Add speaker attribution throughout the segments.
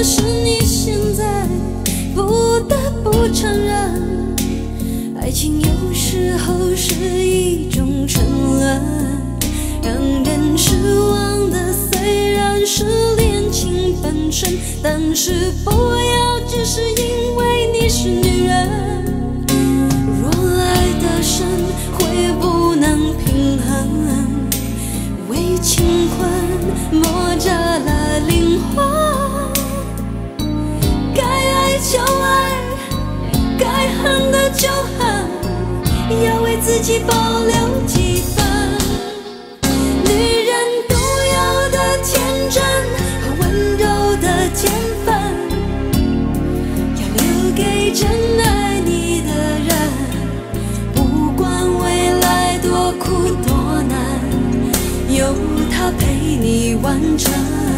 Speaker 1: 是你现在不得不承认，爱情有时候是一种沉沦，让人失望的虽然是恋情本身，但是不要只是因为你是女人。若爱得深，会不能平衡，为情困磨折了灵魂。该爱就爱，该恨的就恨，要为自己保留几分。女人独有的天真和温柔的天分，要留给真爱你的人。不管未来多苦多难，有他陪你完成。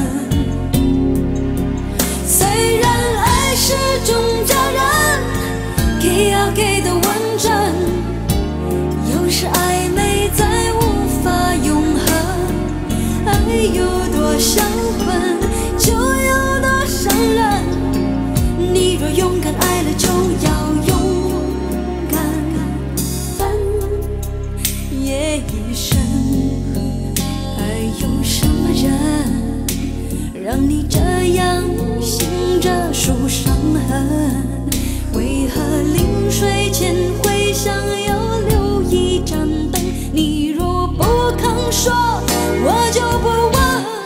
Speaker 1: 虽然爱是种责任，给要给的完整，有时暧昧再无法永恒。爱有多销魂，就有多伤人。你若勇敢爱了，就要勇敢分一生。还有什么人让你这样醒着数伤痕？为何临睡前会想要留一盏灯？你若不肯说，我就不问。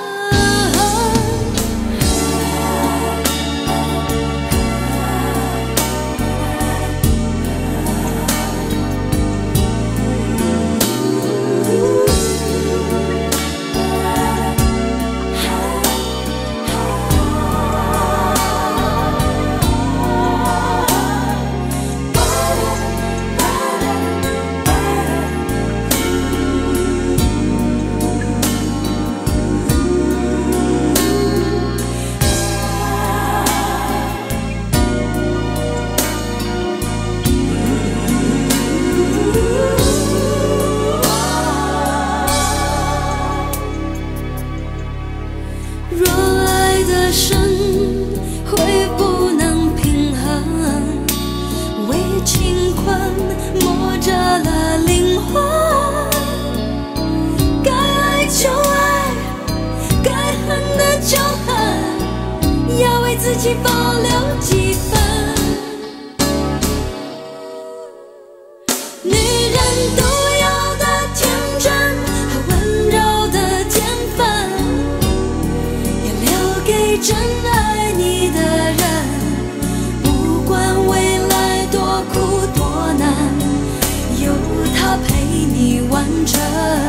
Speaker 1: 若爱得深，会不能平衡，为情困磨折了灵魂。该爱就爱，该恨的就恨，要为自己保留几分。女人独有的天真和温柔的天分，给真爱你的人。不管未来多苦多难，有他陪你完成。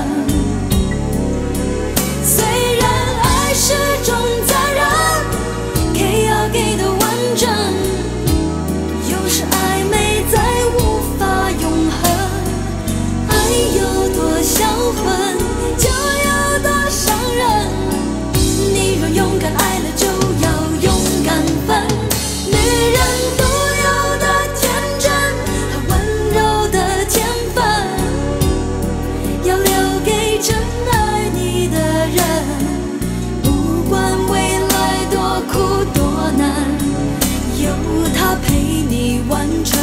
Speaker 1: 虽然爱是种责任，给要给的完整，有时暧昧再无法永恒。爱有多销魂，就有多伤人。你若勇敢爱了，就要勇敢分。女人独有的天真和温柔的天分，要留给真爱你的人。不管未来多苦多难，有他陪你完成。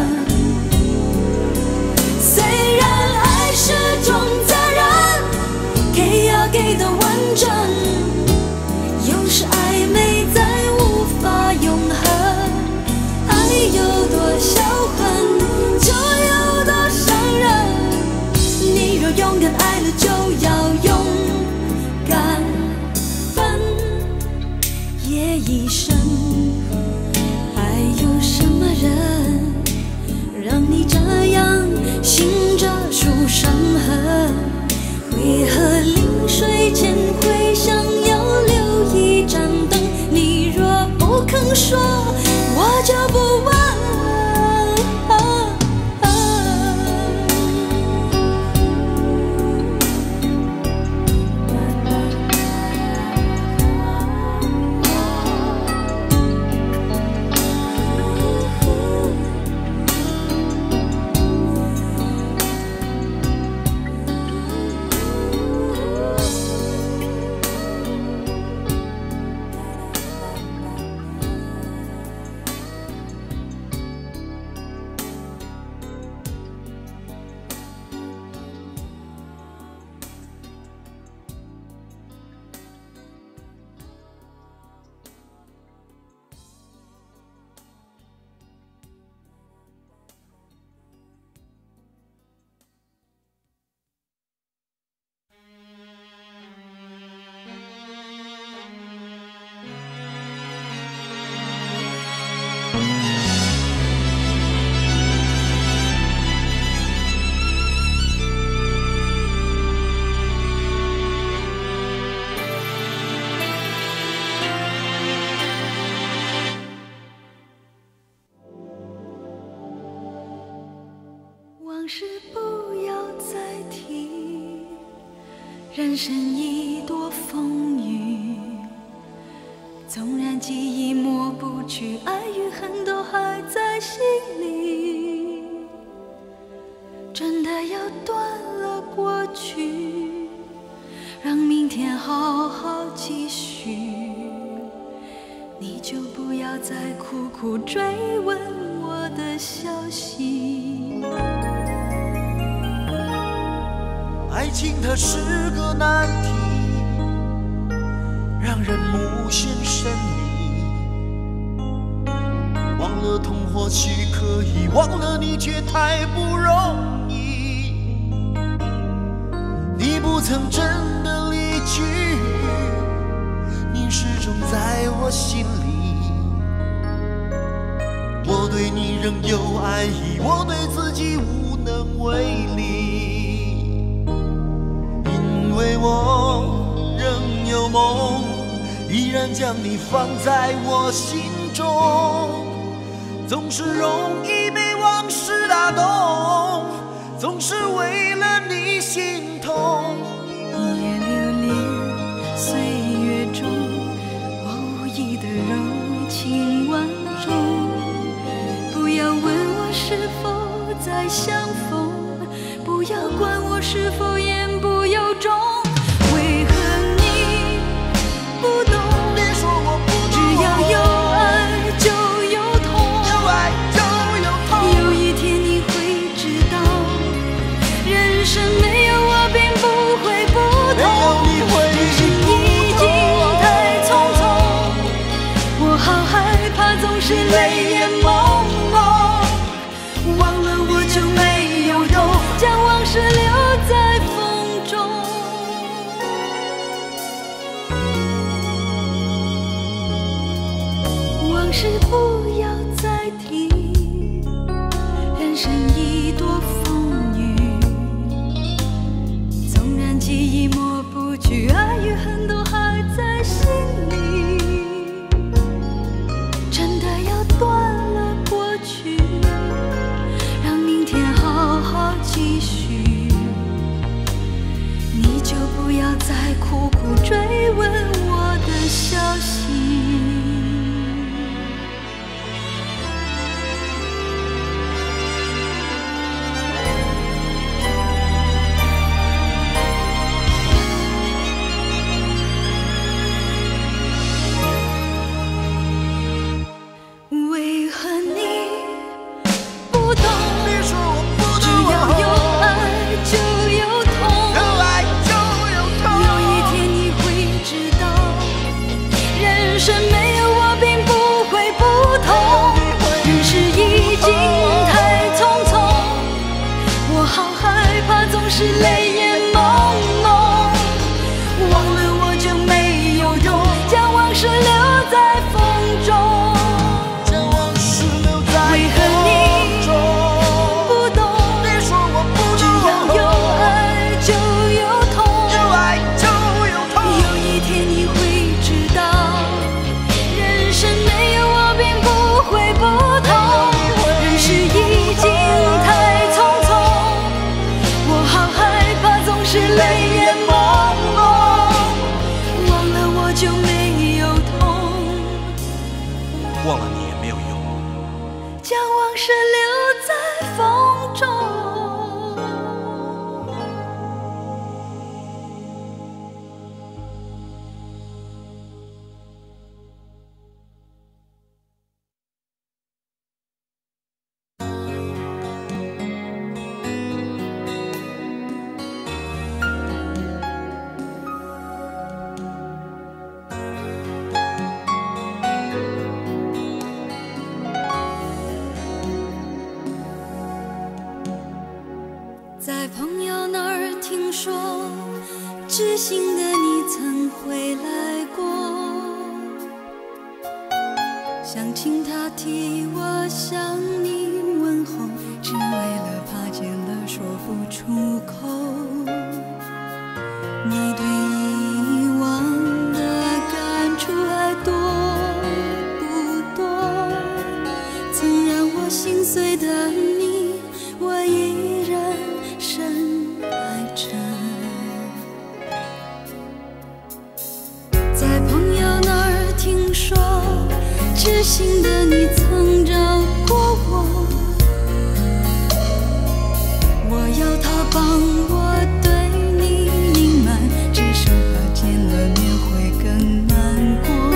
Speaker 1: 虽然爱是种责任，给要给的完整，有时暧昧再无法永恒。爱有多销魂，就有多伤人。你若勇敢爱了，就要勇敢分一生。还有什么人让你这样醒着数伤痕？为何临睡前会想要留一盏灯？你若不肯说，我就不问。 人生一多风雨，纵然记忆抹不去，爱与恨都还在心里。真的要断了过去，让明天好好继续。你就不要再苦苦追问我的消息。
Speaker 2: 爱情它是个难题，让人无限神秘。忘了痛或许可以，忘了你却太不容易。你不曾真的离去，你始终在我心里。我对你仍有爱意，我对自己无能为力。因为我仍有梦，依然将你放在我心中。总是容易被往事打动，总是为了你心痛。
Speaker 1: 一夜流连岁月中，我无意的柔情万种。不要问我是否再相逢，不要管我是否言不由衷。为何你不懂？
Speaker 2: 别说我不懂，
Speaker 1: 只要有爱就有痛，
Speaker 2: 有爱就有痛。
Speaker 1: 有一天你会知道，人生没有我并不会不同。
Speaker 2: 没有你会
Speaker 1: 人生已经太匆匆，我好害怕总是泪眼朦胧。忘了我就没有用，将往事留在风中。往事不要再提，人生已多风雨。纵然记忆抹不去，爱与恨都还在心里。真的要断了过去，让明天好好继续。你就不要再苦苦追问我的消息。为何你不懂？
Speaker 2: 别说我不懂，
Speaker 1: 只要有爱就有痛，
Speaker 2: 有爱就有痛。
Speaker 1: 有一天你会知道，人生没有我并不会不同。人世已经太匆匆，我好害怕总是泪眼朦胧。忘了我就没有用，将往事留在风中。
Speaker 2: 将往事留在
Speaker 1: 为何你
Speaker 2: 风中。
Speaker 1: 不懂？
Speaker 2: 别说我不懂，
Speaker 1: 只要有爱就有痛，
Speaker 2: 有爱就有痛。
Speaker 1: 有一天你会知道，人生没有我并不会不同。人世已经太匆匆，我好害怕总是泪眼朦胧。忘了我就没有痛，
Speaker 2: 忘了你也没有用。
Speaker 1: 将往事留在风中。在朋友那儿听说，知心的你曾回来过，想请他替我向你问候，只为了怕见了说不出口。你对以往的感触还多不多？曾让我心碎的你，我依然深爱着。 心的你曾照过我，我要他帮我对你隐瞒，至少怕见了面会更难过。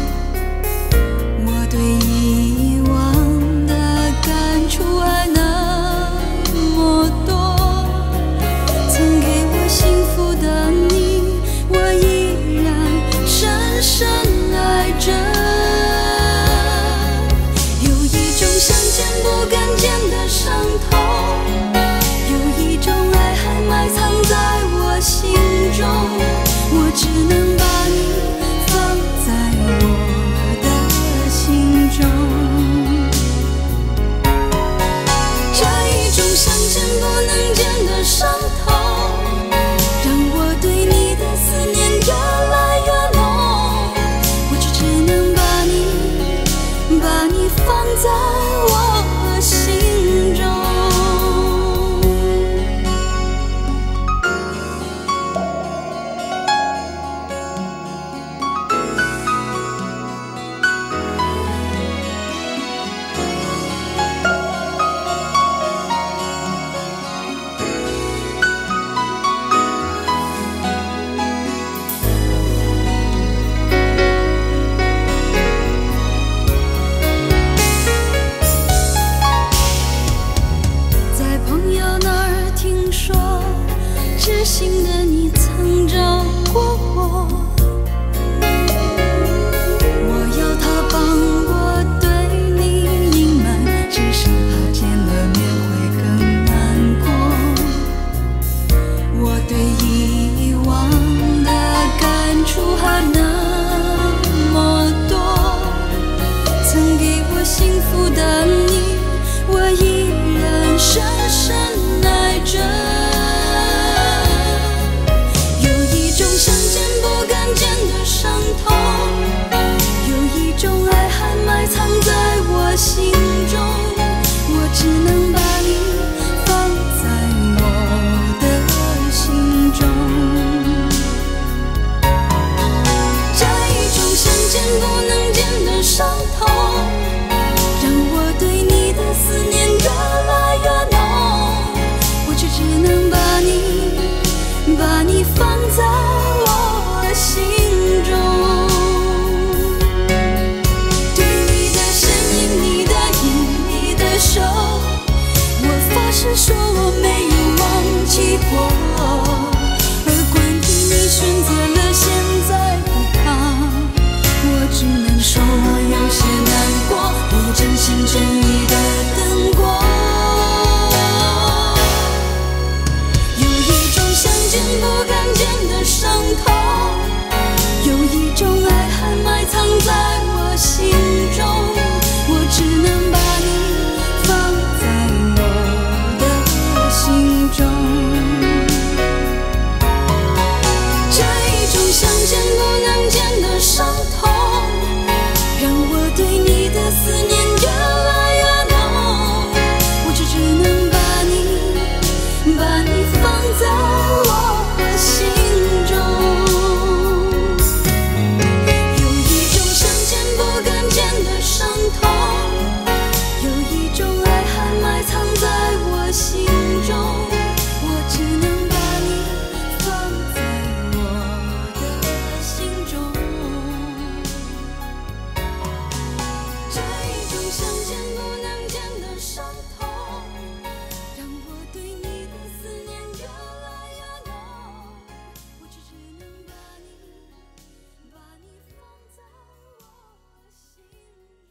Speaker 1: 我对遗忘的感触还那么多，曾给我幸福的你，我依然深深爱着。有一种想见不敢见的伤痛，有一种爱还埋藏在我心中，我只能把你放在我的心中。这一种想见不能见的伤痛，让我对你的思念越来越浓，我就只能把你放在我心中。知心的你曾照过我，我要他帮我对你隐瞒，至少怕见了面会更难过。我对遗忘的感触还那么多，曾给我幸福的你，我依然深深爱着。想见不敢见的伤痛，有一种爱还埋藏在我心中，我只能把你放在我的心中。这一种想见不能见的伤痛，让我对你的思念越来越浓，我就只能把你放在我心中。对你的身影，你的影，你的手，我发誓说我没有忘记过。而关于你选择了现在不怕，我只能说我有些难过，我真心真意的等过。不敢见的伤痛，有一种爱还埋藏在我心中，我只能把你放在我的心中。这一种想见不能见的伤痛，让我对你的思念越来越浓，我就只能把你放在我心中。有一种想见不敢见的伤痛，有一种爱还埋藏在我心中，我只能把你放在我的心中。这一种想见不能见的伤痛，让我对你的思念越来越浓，我就只能把你放在我心中。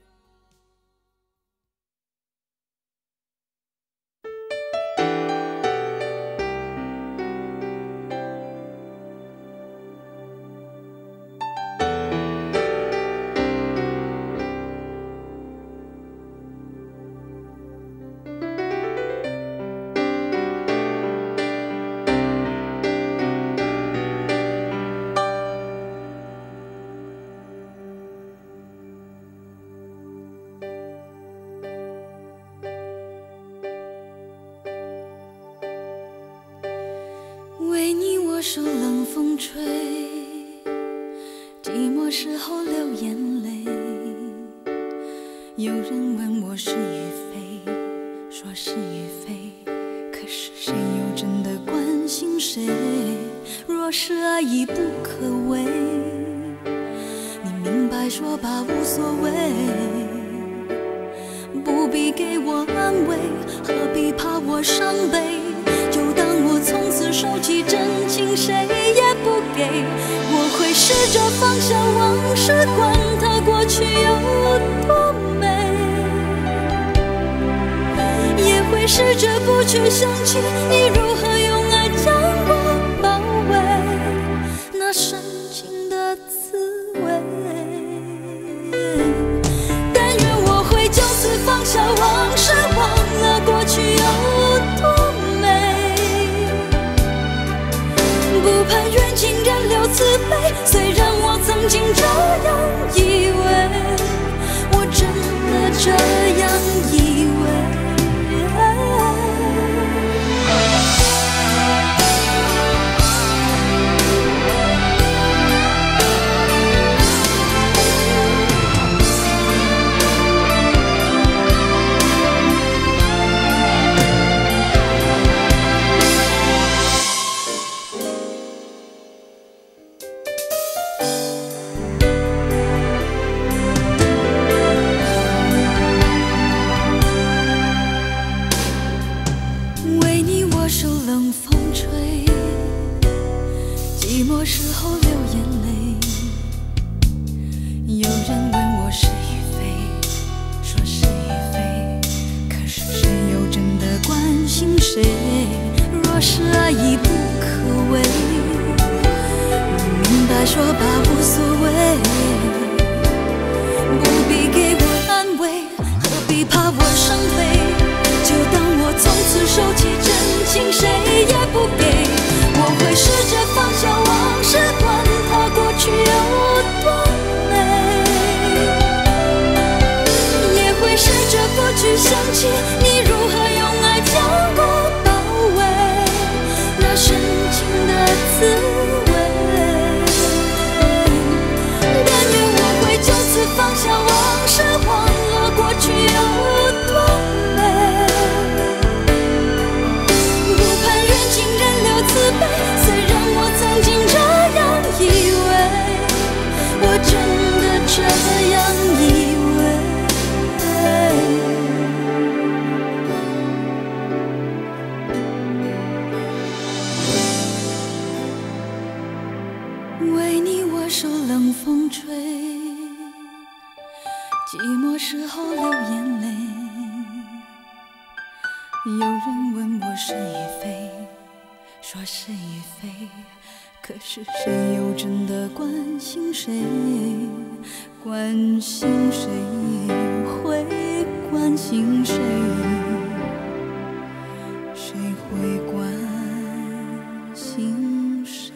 Speaker 1: 为你我受冷风吹，寂寞时候流眼泪， 有人问我是与非，说是与非，可是谁又真的关心谁？若是爱已不可为，你明白说吧，无所谓，不必给我安慰，何必怕我伤悲？就当我从此收起真情，谁也不给。我会试着放下往事，管它过去有多美，也会试着不去想起你如何用爱将我包围，那深情的滋味。但愿我会就此放下往事，忘了过去有多美，不盼缘尽人留慈悲。虽然我曾经这样以为，我真的这样以为。为你我受冷风吹，寂寞时候流眼泪。有人问我是与非，说是与非，可是谁又真的关心谁？若是爱已不可为，明白说吧，无所谓，不必给我安慰，何必怕我伤悲？就当我从此收起真情，谁也不给。我会试着放下往事，管它过去有多美，也会试着不去想起你如何用爱将我包围，那深情的滋味。但愿我会就此放下往事，忘了过去有多美，慈悲。虽然我曾经这样以为，我真的这样以为，为你我受冷风吹，寂寞时候流眼泪。有人问我是与非，说是与非，可是谁又真的关心谁？关心谁？会关心谁？谁会关心谁？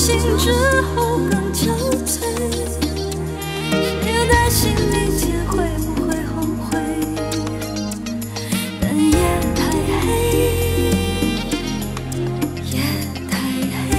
Speaker 1: 醒之后更憔悴，谁又担心明天会不会后悔？但夜太黑，夜太黑。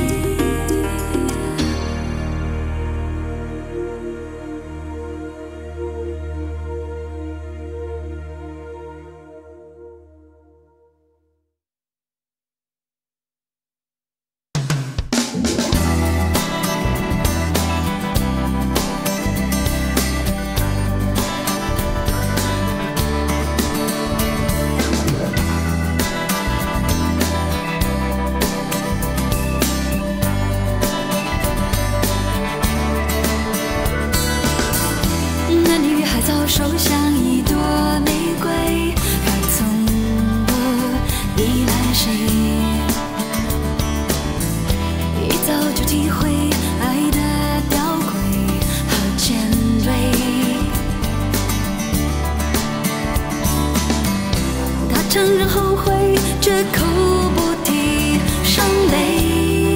Speaker 1: 手像一朵玫瑰，而从不依赖谁。一早就体会爱的吊诡和尖锐。他承认后悔，绝口不提伤悲。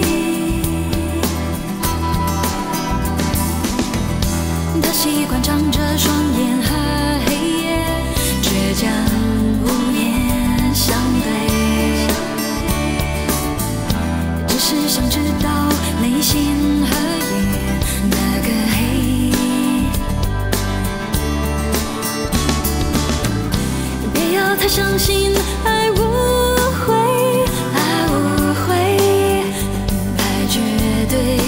Speaker 1: 他习惯张着双眼。倔强无言相对，只是想知道内心和夜那个黑。别要太相信爱无悔，爱无悔，太绝对。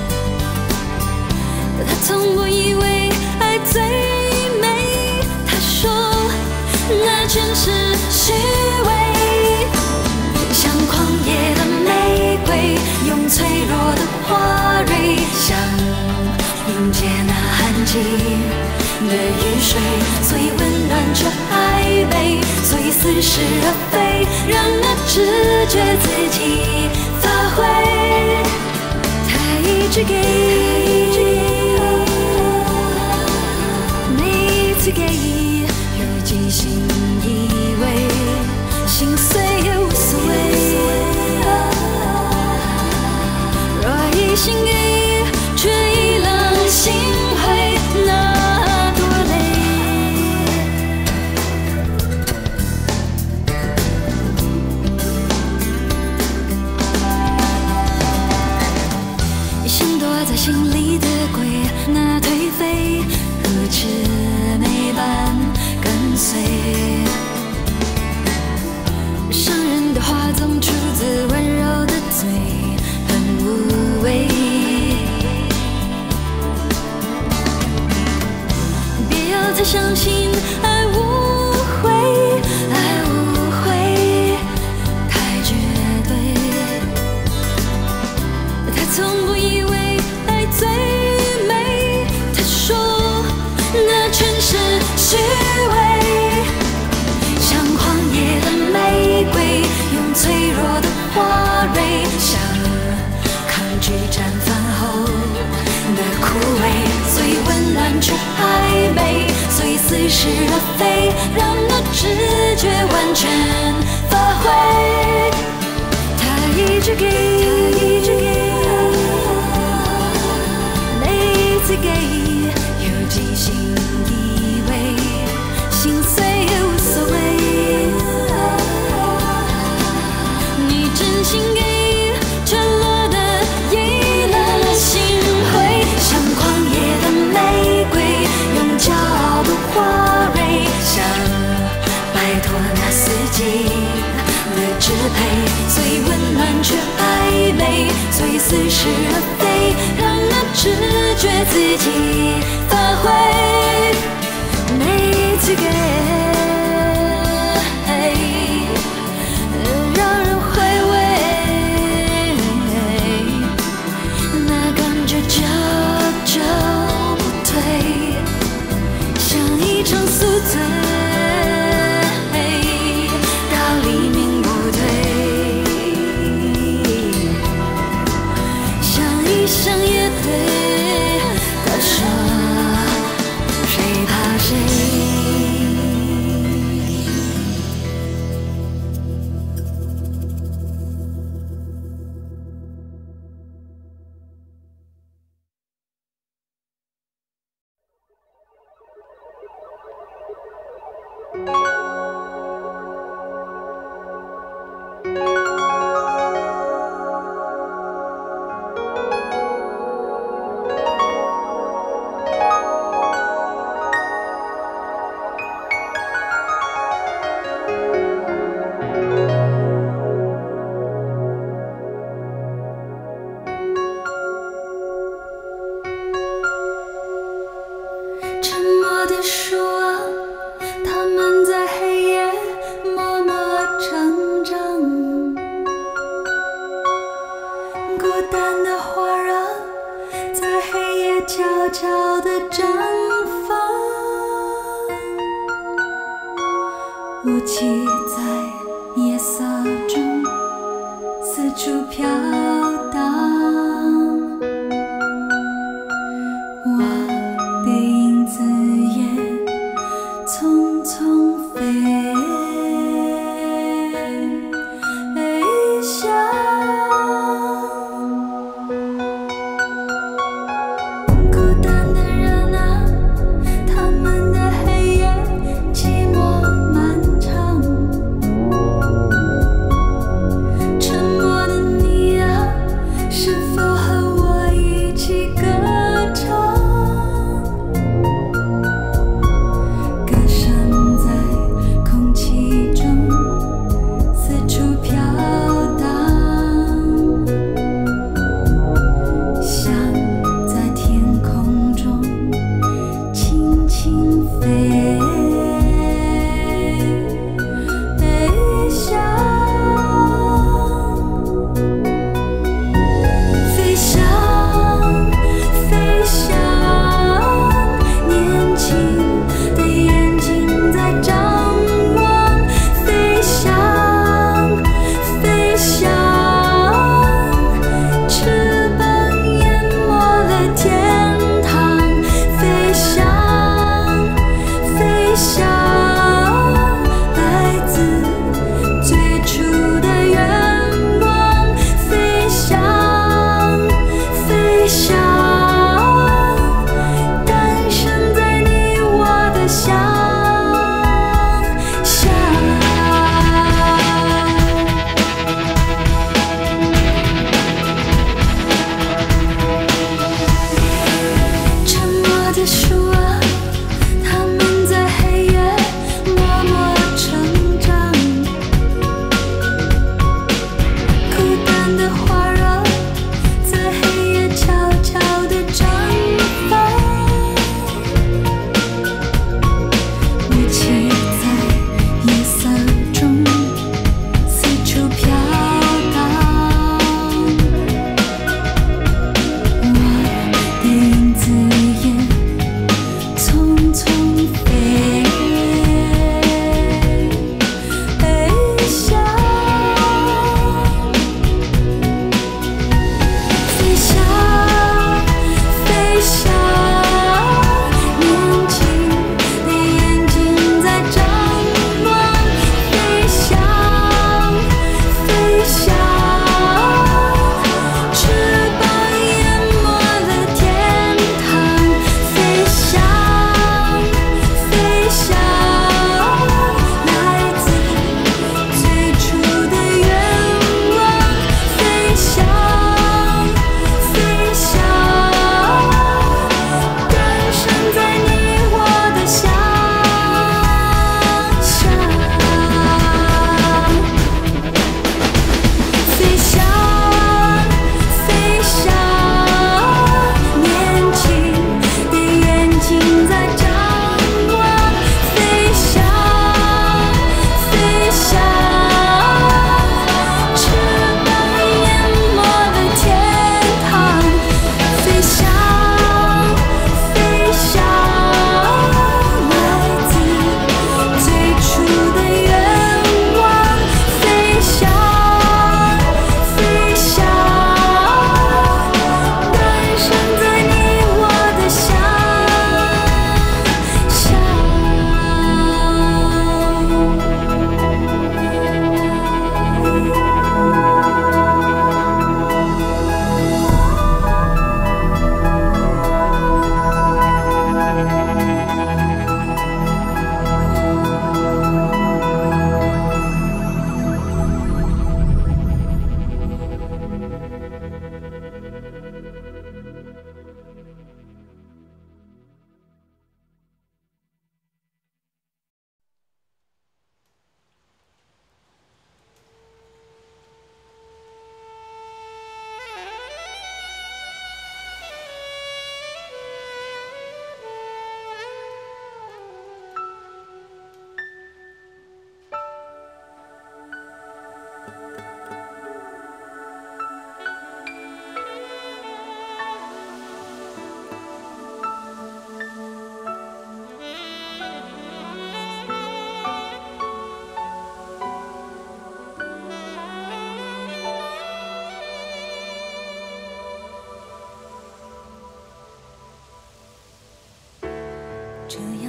Speaker 1: 他从不以为爱最美，他说那全是虚伪，像狂野的玫瑰，用脆弱的花蕊，想迎接那寒季的雨水，虽温暖却暧昧，虽似是而非，让那直觉自己发挥。他一直给，每一次给。即兴以为心碎也无所谓，若一心给，却已让心灰，那多累。心躲在心里的鬼，那颓废如魑魅般跟随，伤人的话总出自温柔的嘴，很无畏。别要再相信爱无悔，爱无悔，太绝对。他从不以为爱最美，他说那全是虚伪。用脆弱的花蕊，想抗拒绽放后的枯萎，虽温暖却暧昧，虽似是而非，让那直觉完全发挥。他一直给，每一次给，有即兴以为心碎也无所谓。真心给，却落得意冷心灰，像狂野的玫瑰，用骄傲的花蕊，想摆脱那四季的支配，虽温暖却暧昧，虽似是而非，让那直觉自己发挥，每一次给。宿醉到黎明不退，想一想也对。他说谁怕谁？ 雾气在夜色中四处飘荡，我的影子也匆匆飞翔。孤单的人啊，他们的黑夜寂寞漫长，沉默的你啊，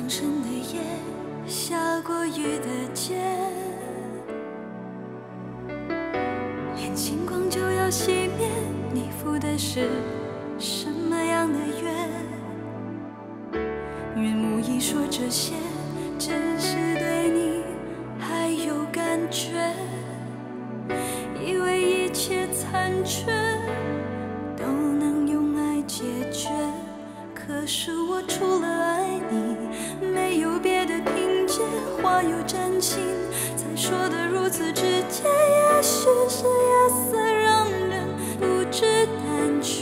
Speaker 1: 阳升的夜，下过雨的街，连星光就要熄灭，你赴的是什么样的约？愿无意说这些，只是对你还有感觉，以为一切残缺都能用爱解决，可是我除了爱你，没有别的凭借，话又真心，才说得如此直接，也许是夜色让人不知胆怯。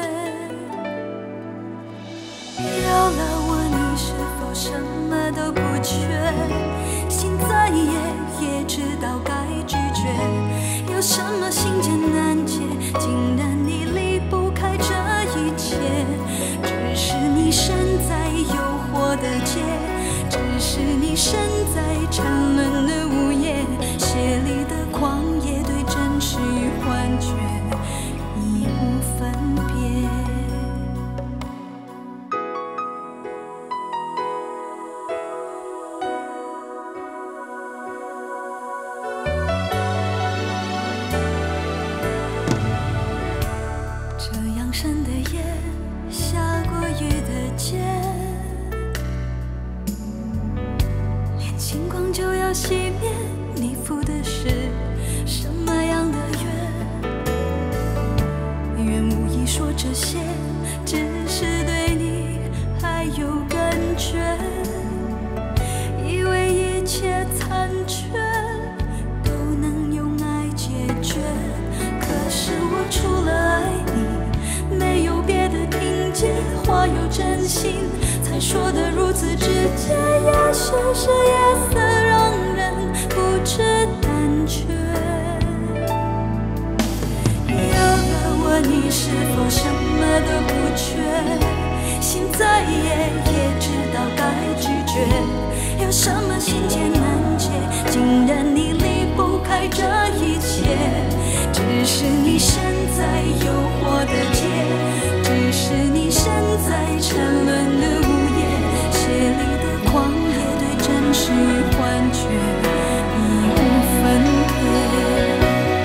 Speaker 1: 要了我，你是否什么都不缺？心再野也知道该拒绝，有什么心结难解，竟然你离不开这一切。只是你身在诱惑的街，只是你身在沉沦的午夜，血里的狂野对真实与幻觉已无分别。这样深的夜，下过雨的街，连星光就要熄灭，你赴的是什么样的约？愿无意说这些，只是对你还有感觉，以为一切残缺都能用爱解决，可是我除了爱你，没有别的凭借，话有真心，才说得如此直接，也许是夜色让人不知胆怯。要了我，你是否什么都不缺？心再野也知道该拒绝，有什么心结难解，竟然你离不开这一切。只是你身在诱惑的街，只是你身在沉沦的午夜，血里的狂野对真实与幻觉已无分别。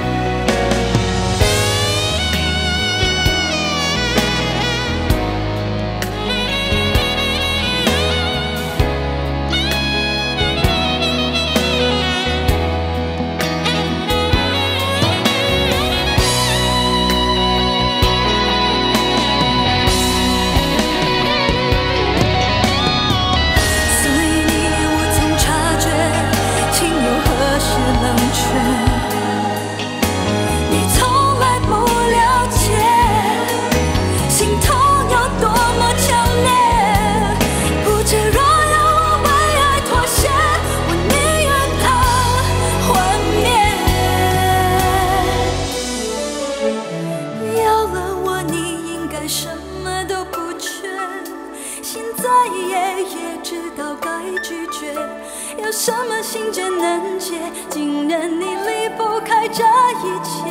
Speaker 1: 有什么心结难解，竟然你离不开这一切。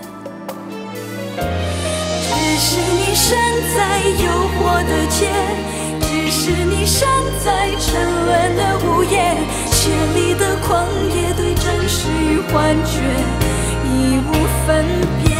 Speaker 1: 只是你身在诱惑的街，只是你身在沉沦的午夜，血里的狂野对真实与幻觉已无分别。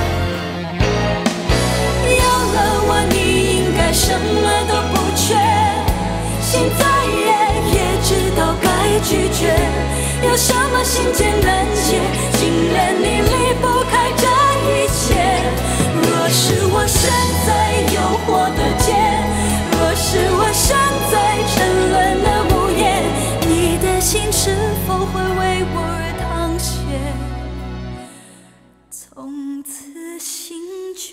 Speaker 1: 有了我，你应该什么都不缺，心再野也知道该拒绝，有什么心结难解，竟然你离不开这一切。若是我身在诱惑的街，若是我身在沉沦的午夜，你的心是否会为我而淌血，从此心决？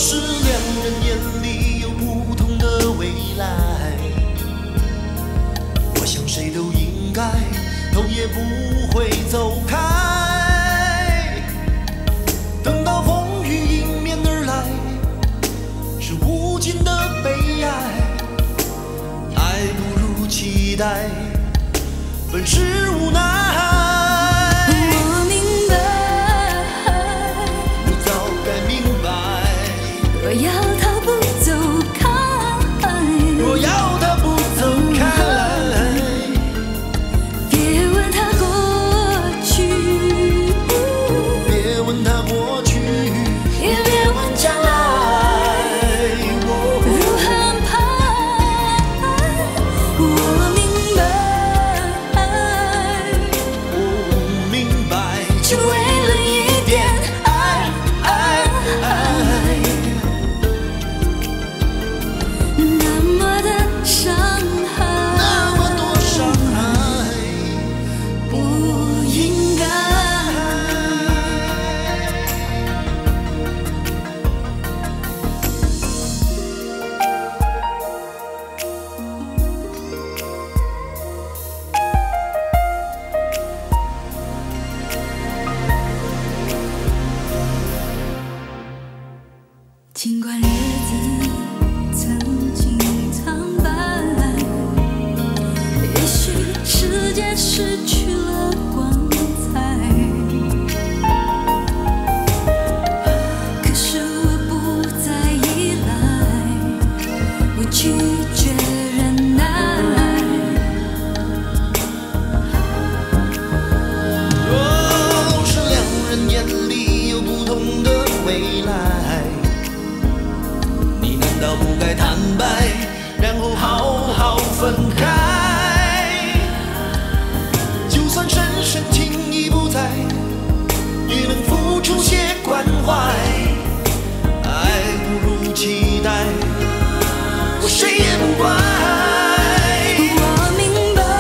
Speaker 2: 是两人眼里有不同的未来，我想谁都应该头也不会走开。等到风雨迎面而来，是无尽的悲哀。爱不如期待，本是无奈。
Speaker 1: 我明白，
Speaker 2: 我早该明白，
Speaker 1: 若要他不走开，
Speaker 2: 若要他不走开，
Speaker 1: 别问他过去，
Speaker 2: 别问他过去，
Speaker 1: 也别问将来如何安排。我明白，
Speaker 2: 我明白，
Speaker 1: 只为了一点爱，那么的伤害，
Speaker 2: 那么多伤害，
Speaker 1: 不应该。尽管日子曾经苍白，也许世界失去了光彩，可是我不再依赖，我拒绝忍耐。
Speaker 2: 若是两人眼里有不同的未来，你难道不该坦白，然后好好分开？就算深深情已不在，也能付出些关怀。爱不如期待，我谁也不怪。
Speaker 1: 我明白，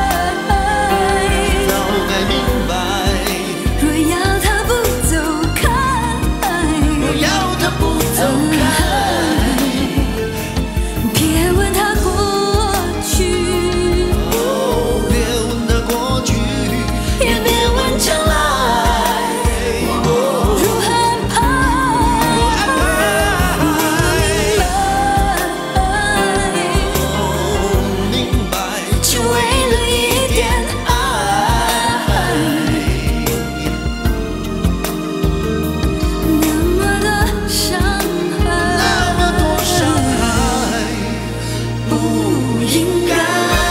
Speaker 2: 早该明白，
Speaker 1: 若要他不走开，
Speaker 2: 若要他不走开，
Speaker 1: 别问他过去，
Speaker 2: 别问他过去，
Speaker 1: 也别问将来如何安排。
Speaker 2: 我明白，
Speaker 1: 只为了一点爱，那么的伤害，
Speaker 2: 那么多伤害，
Speaker 1: 不应该。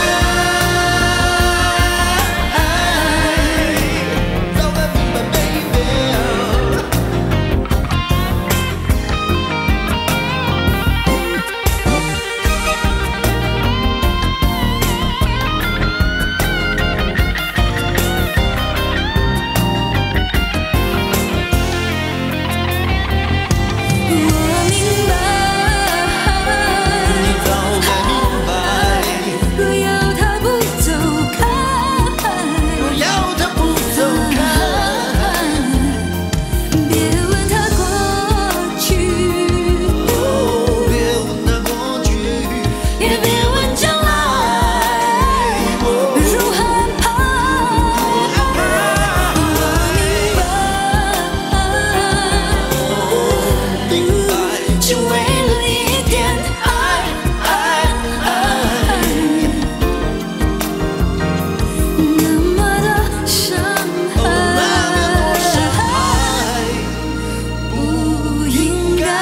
Speaker 2: 早该明白 ，baby。
Speaker 1: 我明
Speaker 2: 你
Speaker 1: 白，
Speaker 2: 早该明白，
Speaker 1: 若要他不走开，
Speaker 2: 若要他不走开，
Speaker 1: 别问他过去，
Speaker 2: 别问他过去，
Speaker 1: 也别问将来如何安排。我明
Speaker 2: 明白，
Speaker 1: 白，只为了一点爱，那么的伤
Speaker 2: 那么多伤
Speaker 1: 害，
Speaker 2: 害，
Speaker 1: 不应该。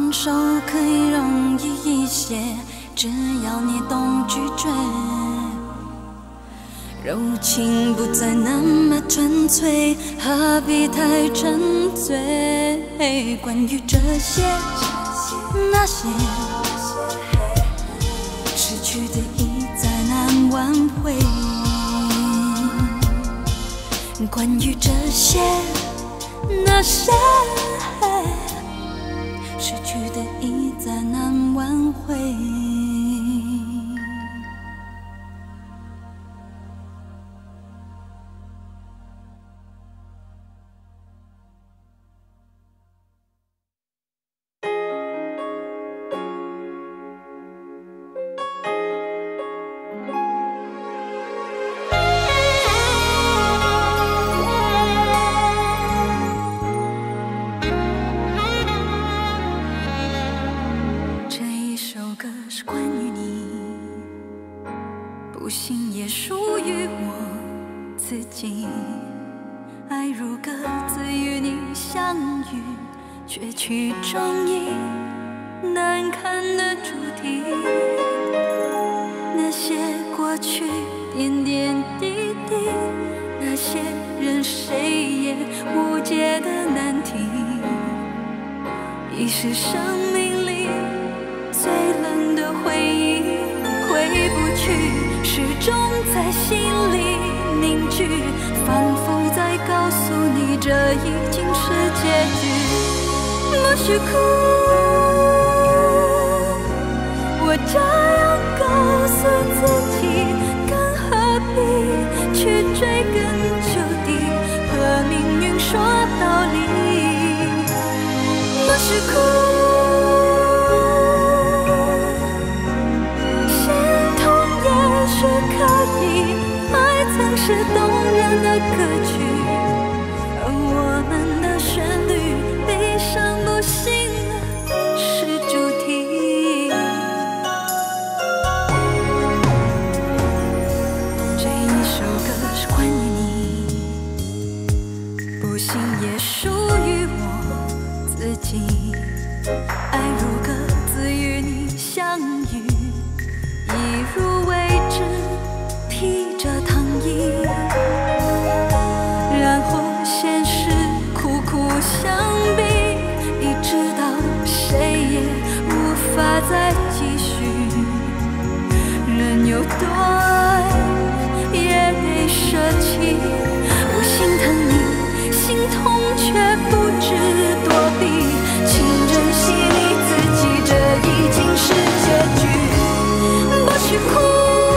Speaker 1: 分手可以容易一些，只要你懂拒绝。柔情不再那么纯粹，何必太沉醉？关于这些那些，失去的一再难挽回。关于这些那些，失去的一再难挽回。不幸也属于我自己，爱如各自与你相遇，却曲终意难堪的主题。那些过去点点滴滴，那些任谁也无解的难题，已是生命里最冷的回忆，回不去。始终在心里凝聚，仿佛在告诉你，这已经是结局。不许哭，我这样告诉自己，更何必去追根究底，和命运说道理。不许哭，是动人的歌曲，而我们的旋律悲伤不幸的是主题。这一首歌是关于你，不幸也属于我自己，爱如各自与你相遇，一入为止，披着糖衣，然后现实苦苦相逼，一直到谁也无法再继续。人有多爱也得舍弃，我心疼你，心痛却不知躲避，请珍惜你自己，这已经是结局。不许哭，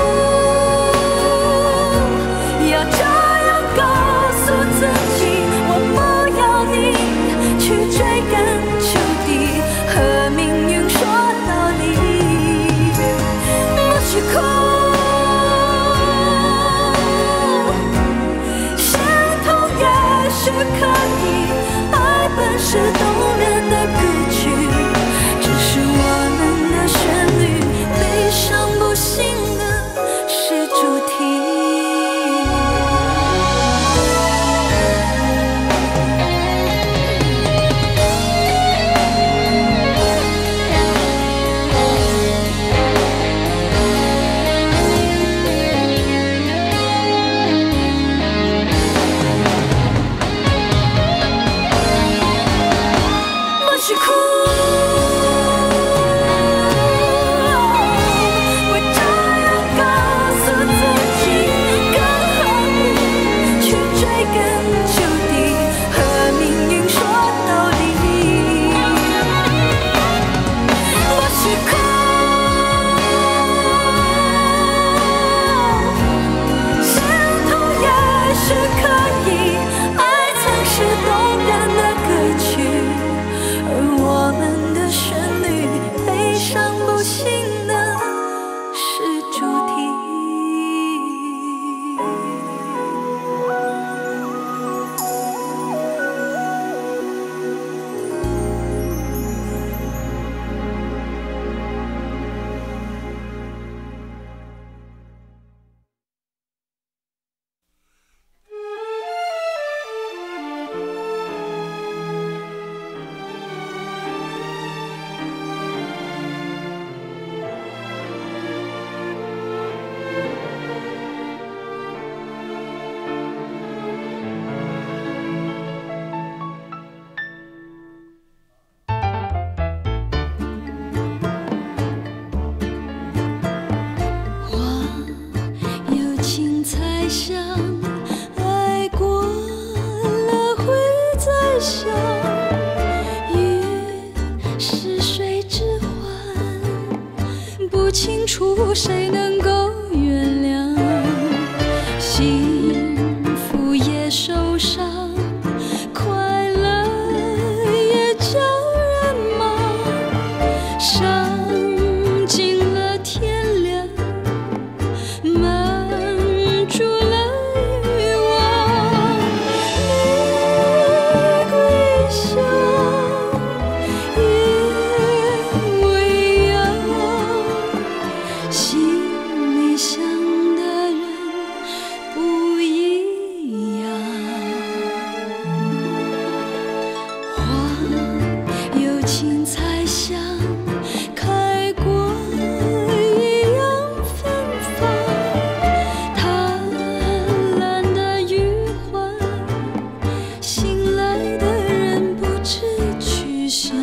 Speaker 1: 这样告诉自己，我不要你去追根究底，和命运说道理。不许哭， 乡，雨是水之欢，不清楚谁能够原谅，幸福也受伤，快乐也叫人忙，伤尽了天亮，满住了欲望。你归乡，夜未央，心里想的人不一样。花有青菜香，开过一样芬芳，贪婪的余欢，醒来的人不知去向。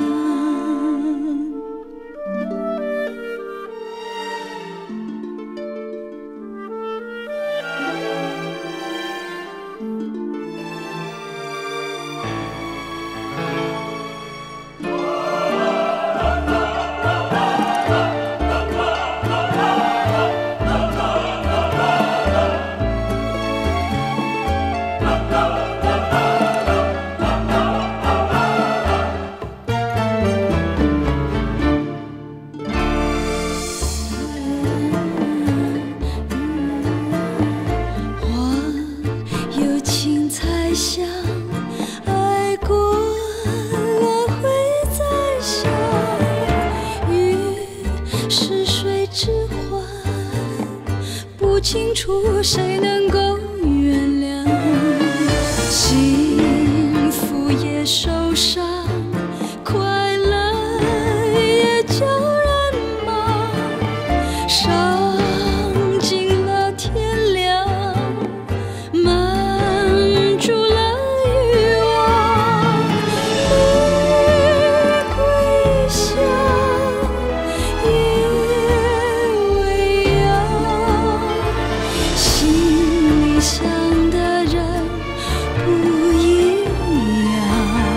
Speaker 1: 花有青菜香，爱过了会再想，雨是水之欢，不清楚谁能够原谅，幸福也受伤，快乐也叫人忙，伤尽了天亮，满住了欲望。你归乡，夜未央，心里想的人不一样。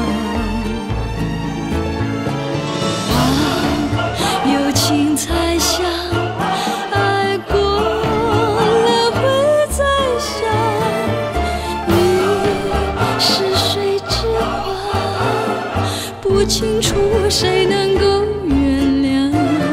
Speaker 1: 花有青菜香，爱过了会再想，雨是水之欢，不清楚谁能够原谅。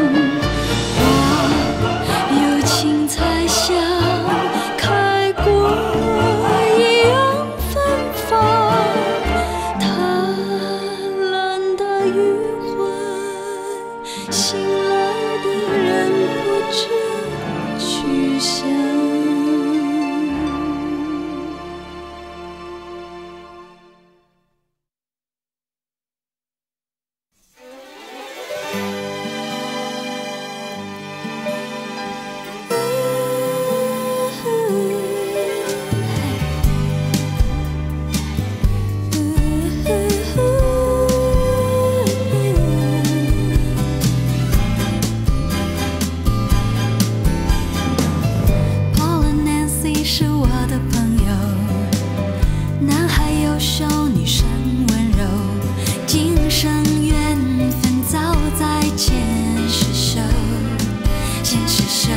Speaker 1: 花有青菜香，开过一样芬芳，贪婪的余欢，醒来的人不知去向。Paul和 Nancy 是我的朋友，男孩优秀，女生温柔，今生缘分早在前世修，前世修。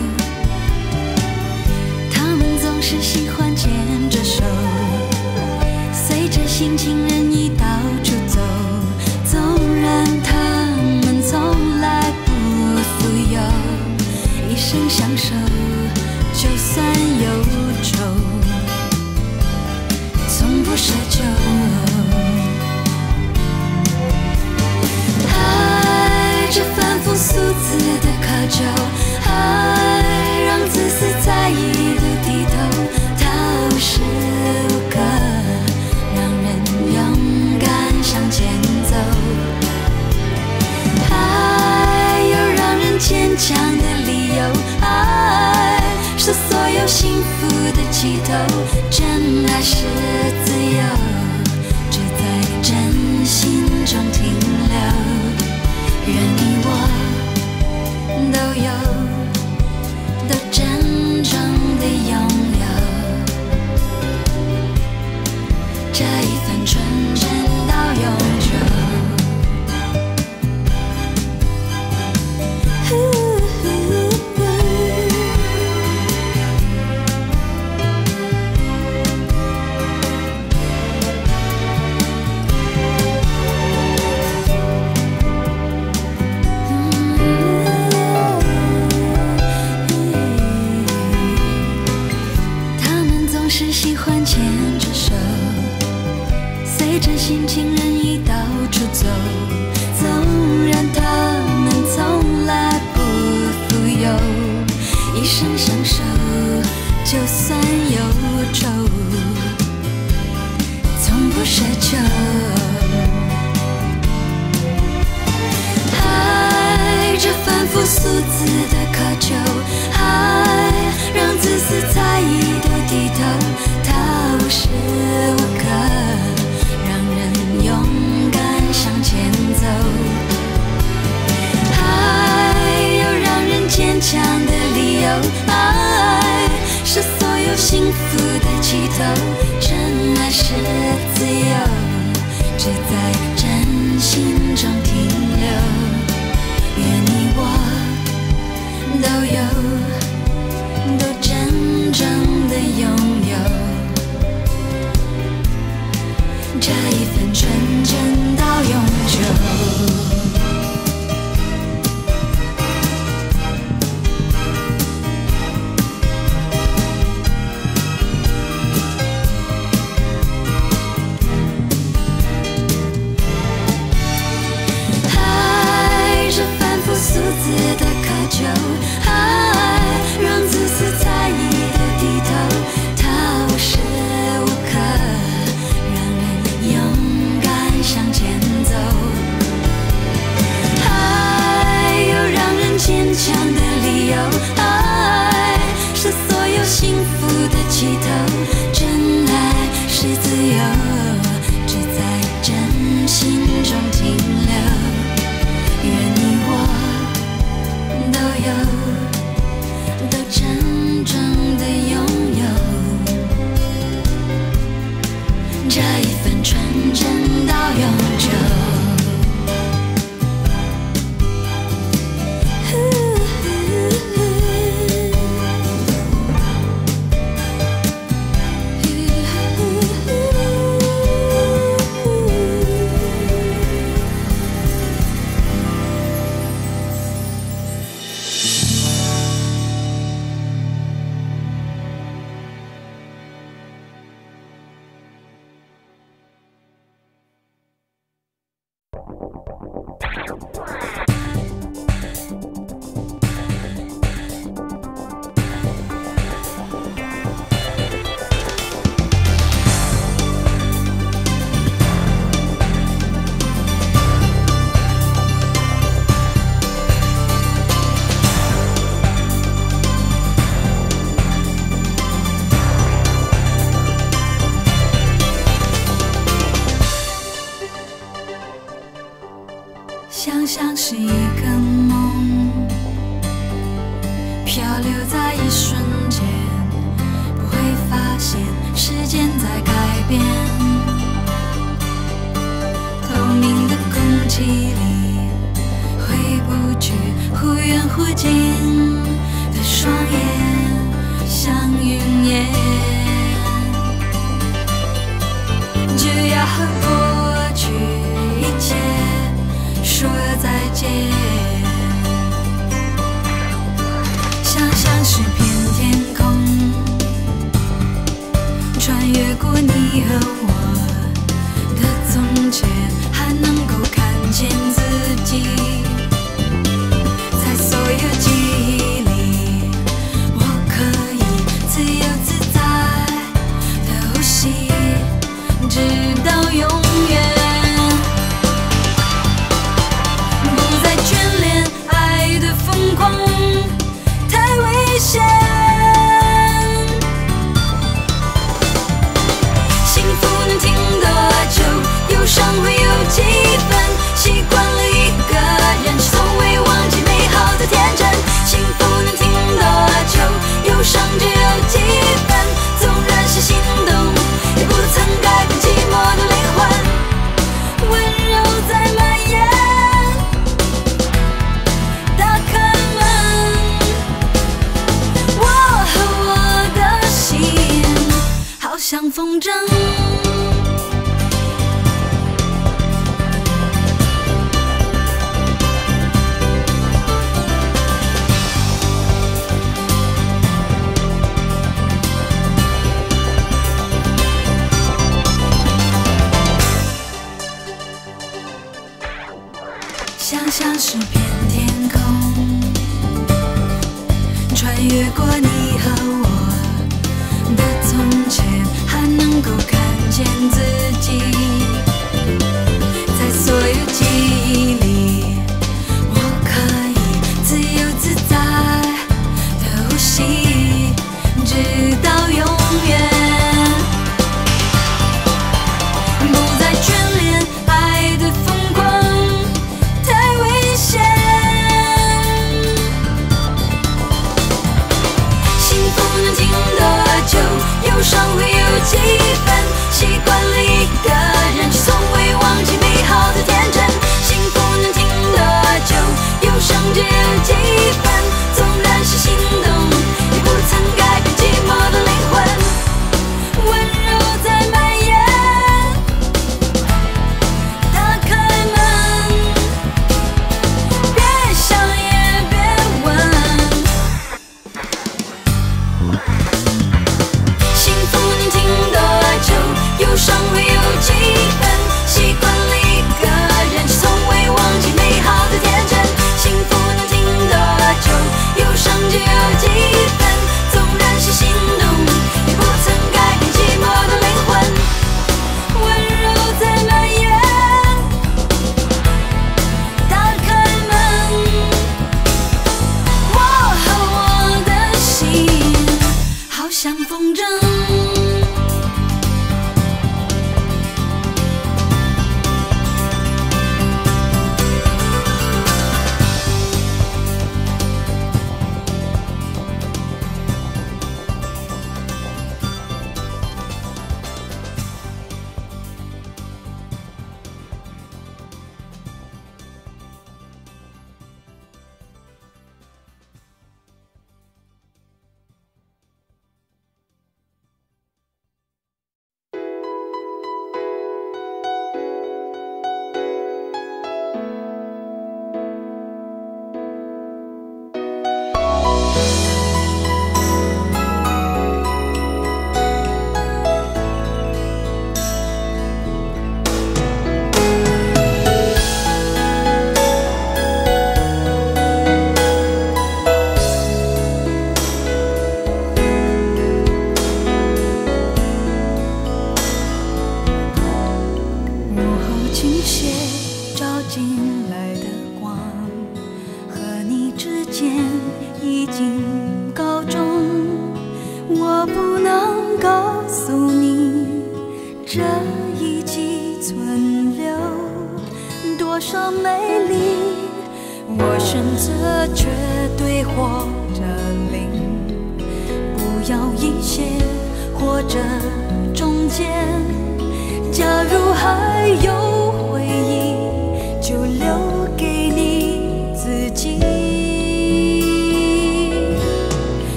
Speaker 1: 他们总是喜欢牵着手，随着新情人意到处走，纵然他们从来不富有，一生相守，就算忧愁，从不奢求。爱这凡夫俗子的渴求，爱让自私在意的低头，它无时无刻让人勇敢向前走。爱有让人坚强的理由，爱是所有幸福的起头，真爱是自由，只在真心中停留。愿你我都有，都真正的拥有这一份纯人已到处走，纵然他们从来不富有，一生相守，就算忧愁，从不奢求。爱这凡夫俗子的渴求，爱让自私猜疑都低头，它无时无刻让人勇敢向前走。爱有让人坚强的理由，爱是所有幸福的起头，真爱是自由，只在真心中停留。愿你我都有，都真正的拥有这一份纯真到永久。俗子的渴求，爱让自私猜疑的低头，它无时无刻让人勇敢向前走。爱有让人坚强的理由，爱是所有幸福的起头，真爱是自由，只在真心中停留。愿你我都有，都真正的拥有这一份纯真到永久。想象是一个梦，漂流在一瞬间，不会发现时间在改变。透明的空气里，回不去忽远忽近的双眼，像云烟。只要和过去一切说再见，想象是片天空，穿越过你和我的从前，还能够看见自己，在所有记忆里，我可以自由自在的呼吸，直到永远。 想象是片天空，穿越过你和我的从前，还能够看见自己，在所有记忆里，我可以自由自在的呼吸，直到永远。不再眷恋爱的疯狂，太危险。幸福能经多久？忧伤会有几分？习惯了一个人，却从未忘记美好的天真。幸福能经多久？忧伤只有几分？纵然是心动，也不曾改变寂寞的灵魂。温柔在蔓延，打开门，别想也别问。幸福能经多久？忧伤会有几分？习惯了一个人，却从未忘记美好的天真。幸福能经多久？忧伤只有几分？纵然是心动，也不曾改变寂寞的灵魂。温柔在蔓延，打开门，我和我的心好像风筝。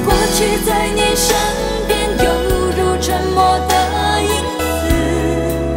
Speaker 1: 在你身边，犹如沉默的影子。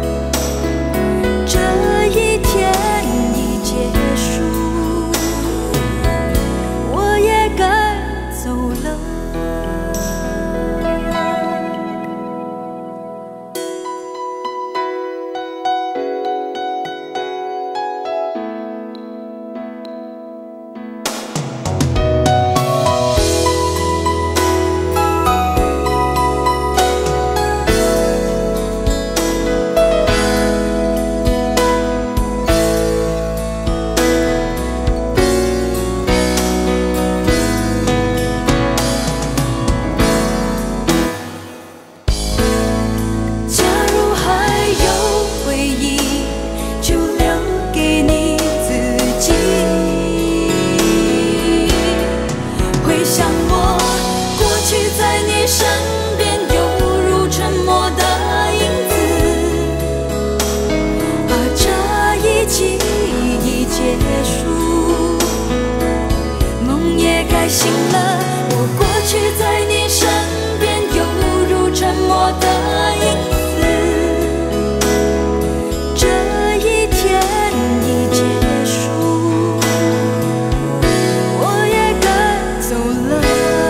Speaker 1: 束，梦也该醒了。我过去在你身边，犹如沉默的影子。这一天已结束，我也该走了。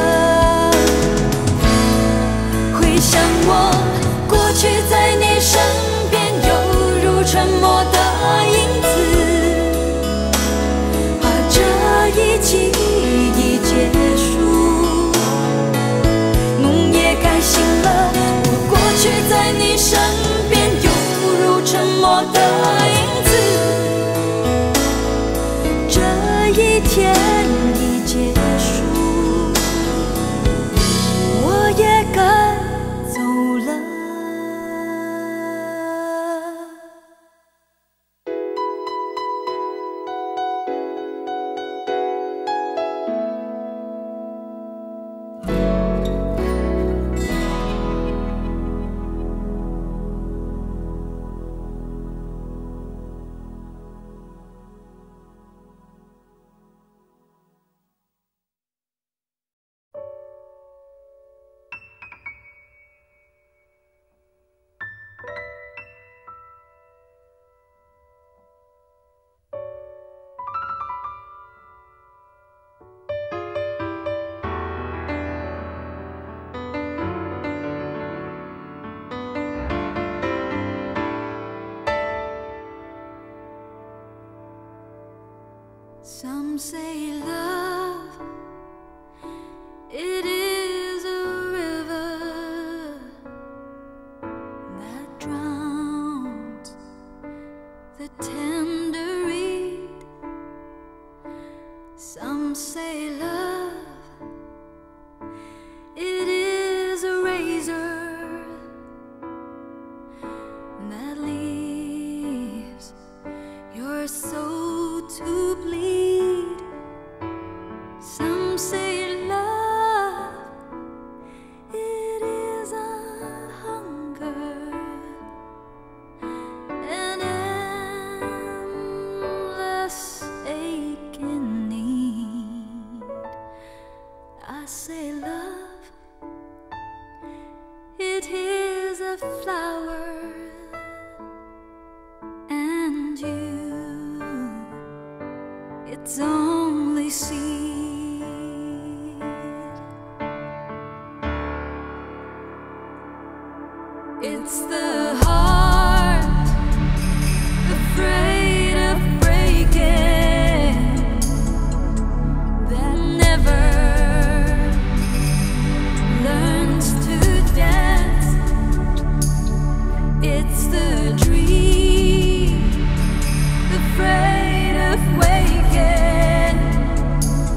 Speaker 1: 回想我过去在你身边，犹如沉默的影子。怕这一季已结束，梦也该醒了。我过去在你身边，犹如沉默的影子。这一天已结束，我也该走了。Some say love, it is a river that drowns the tender reed. Some say love, it is a razor that leaves your soul to bleed. Some say love, it is a hunger, an endless aching need. I say love, it is a flower, and you, it's only seed. It's the heart afraid of breaking that never learns to dance. It's the dream afraid of waking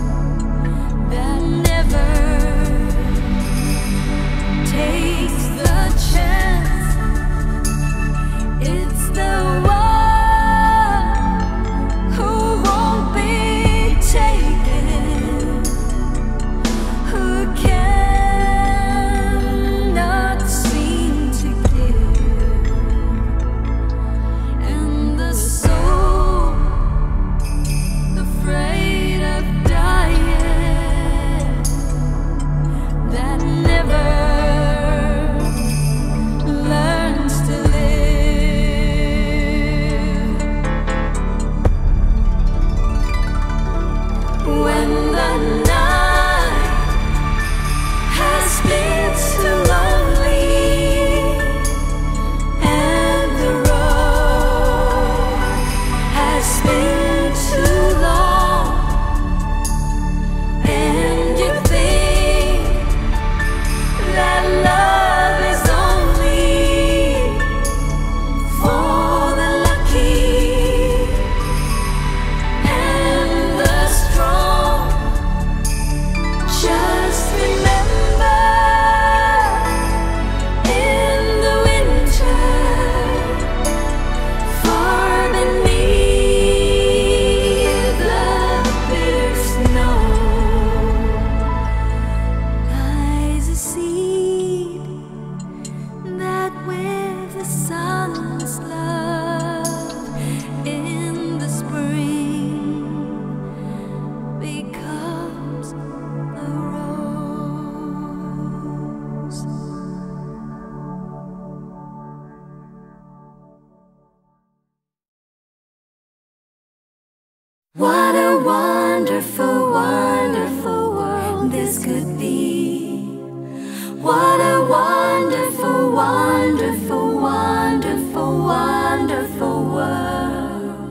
Speaker 1: What a wonderful, wonderful world this could be. What a wonderful, wonderful, wonderful, wonderful world.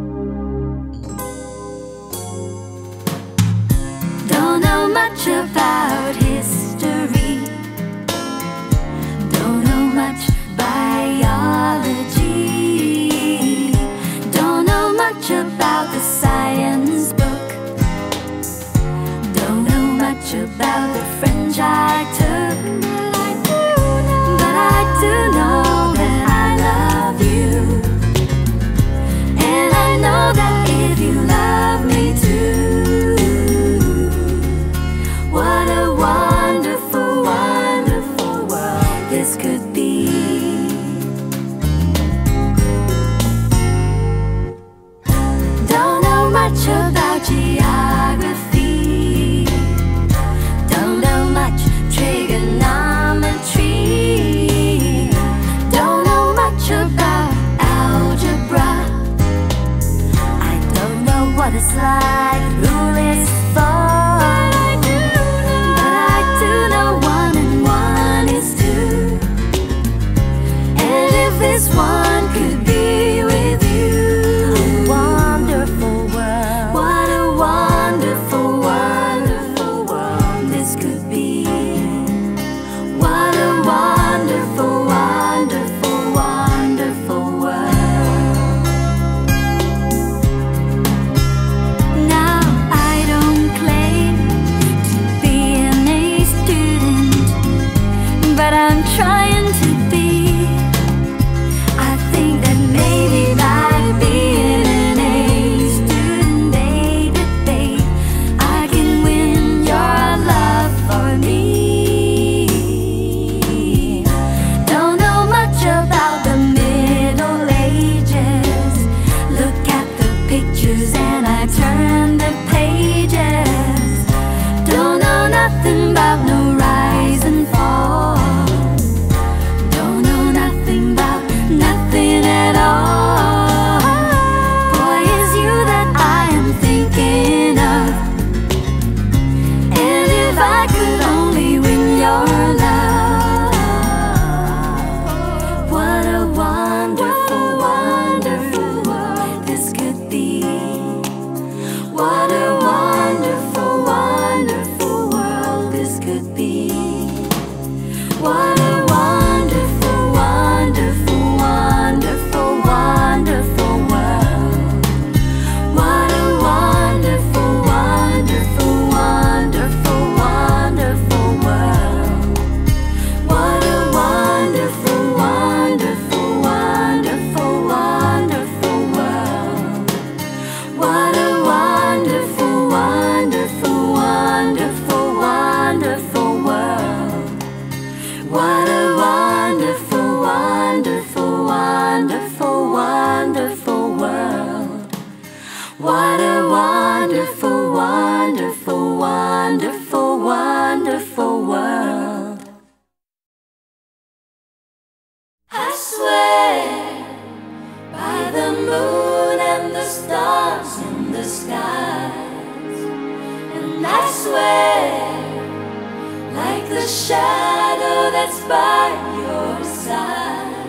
Speaker 1: Don't know much about history, don't know much biology, don't know much about the science book, don't know much about the French I took, but I do know that I love you, and I know that if you love me too. What a wonderful, wonderful world this could be. Don't know much about geography, don't know much trigonometry, don't know much about algebra. I don't know what it's like, rule is for. But I do know 1 and 1 is 2. And if this one could be with you, a wonderful world. What a wonderful, wonderful world this could be. What a wonderful, wonderful, wonderful world. Now I don't claim to be an A student, but I'm trying to be. I think that maybe by being an A student, baby, babe, I can win your love for me. Don't know much about the Middle Ages, look at the pictures and I turn the pages. Don't know nothing about no rise and fall, don't know nothing about nothing at all. Boy, it's you that I am thinking of, and if I could only win your love. What a wonderful, wonderful world this could be. What a wonderful, wonderful world this could be. What a wonderful, wonderful, wonderful, wonderful world. What a wonderful, wonderful, wonderful, wonderful world. What a wonderful, wonderful, wonderful, wonderful world. What a wonderful, wonderful, wonderful, wonderful world. What a wonderful, wonderful, wonderful, wonderful world. What a wonderful, wonderful, wonderful, wonderful world. I swear by the moon and the stars in the skies, and I swear like the shadow that's by your side.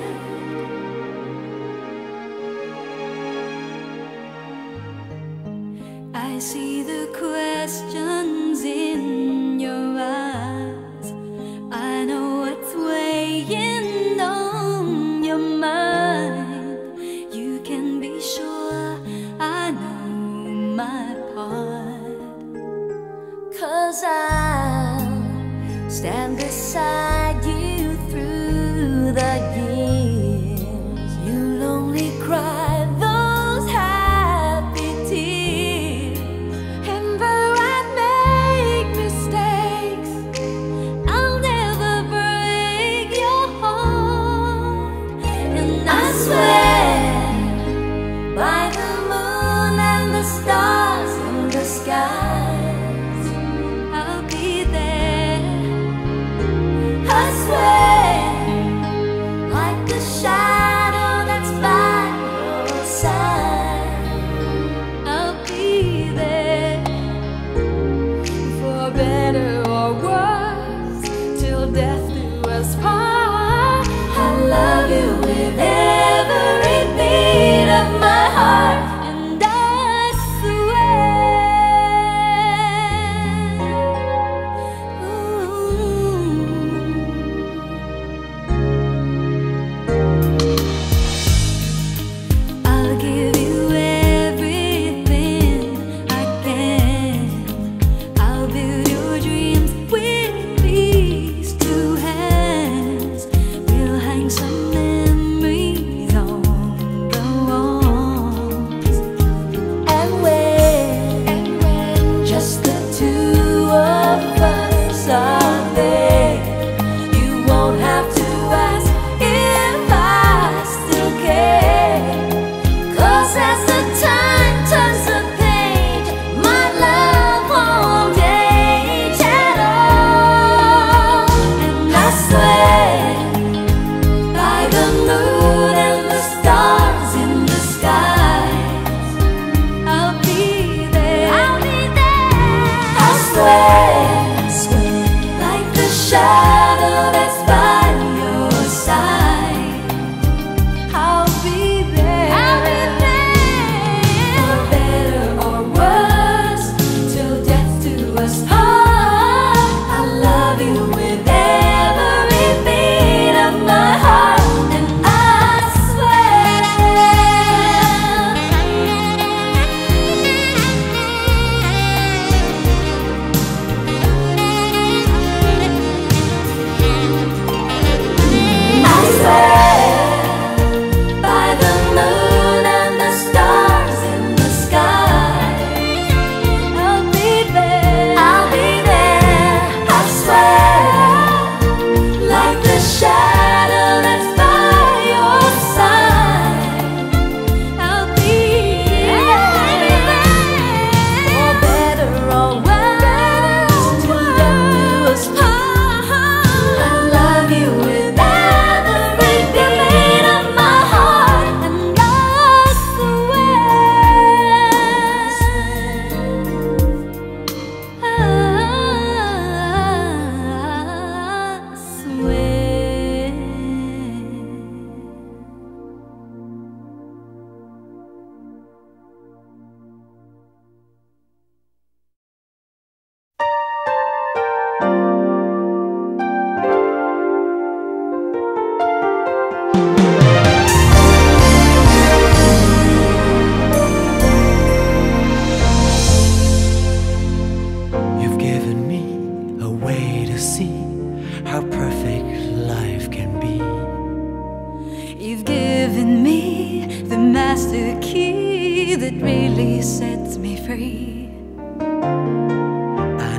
Speaker 1: I see the questions in your eyes, I know what's weighing on your mind. You can be sure I know my part, 'cause I'll stand beside you through the years. You'll only cry those happy tears, and though I make mistakes, I'll never break your heart. And I swear by the moon and the stars in the skies, I'll be there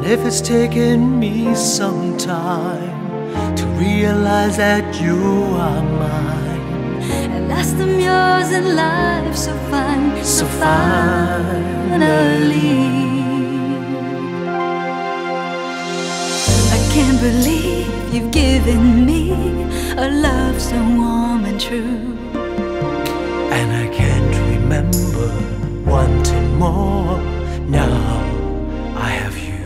Speaker 2: if it's taken me some time to realize that you are mine,
Speaker 1: at last I'm yours and life so fine, so finally. I can't believe you've given me a love so warm and true,
Speaker 2: and I can't remember wanting more. Now I have you.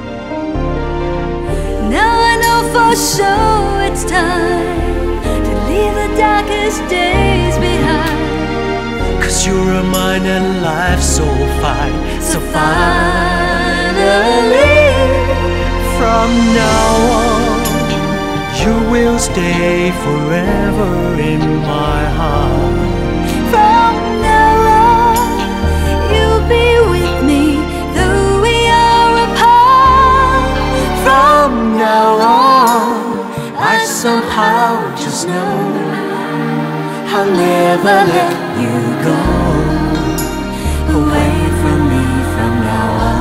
Speaker 1: Now I know for sure it's time to leave the darkest days behind,
Speaker 2: 'cause you remind and life's so fine, so
Speaker 1: finally.
Speaker 2: From now on, you will stay forever in my heart.
Speaker 1: From now on, you'll be with me, though we are apart.
Speaker 2: From now on, I somehow just know I'll never let you go
Speaker 1: away from me from now on.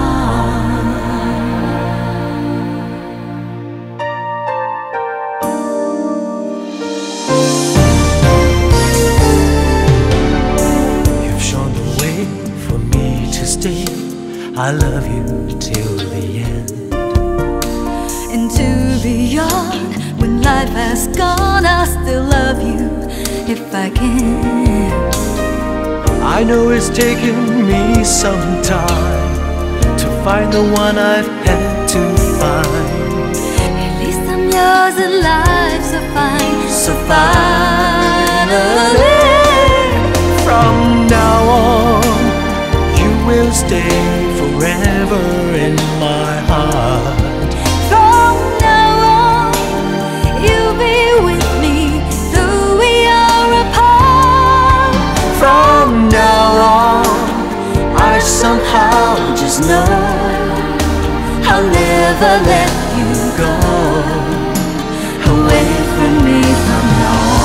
Speaker 2: I love you till the end,
Speaker 1: and to beyond. When life has gone, I'll still love you if I can.
Speaker 2: I know it's taken me some time to find the one I've had to find.
Speaker 1: At least I'm yours and life's so fine, so finally.
Speaker 2: From now on, you will stay forever in my heart.
Speaker 1: From now on, you'll be with me, though we are apart.
Speaker 2: From now on, I somehow just know I'll never let you go
Speaker 1: away from me from now on.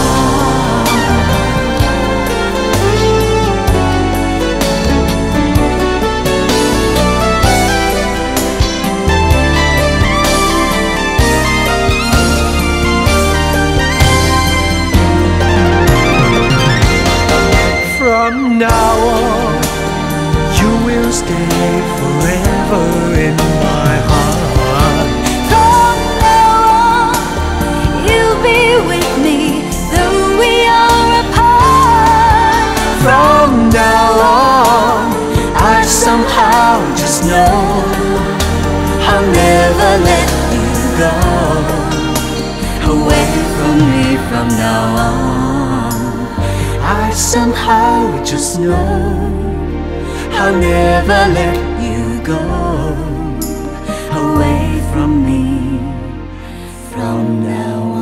Speaker 2: From now on, you will stay forever in my heart.
Speaker 1: From now on, you'll be with me, though we are apart.
Speaker 2: From now on, I somehow just know I'll never let you go
Speaker 1: away from me from now on.
Speaker 2: I somehow just know I'll never let you go
Speaker 1: away from me
Speaker 2: from now on.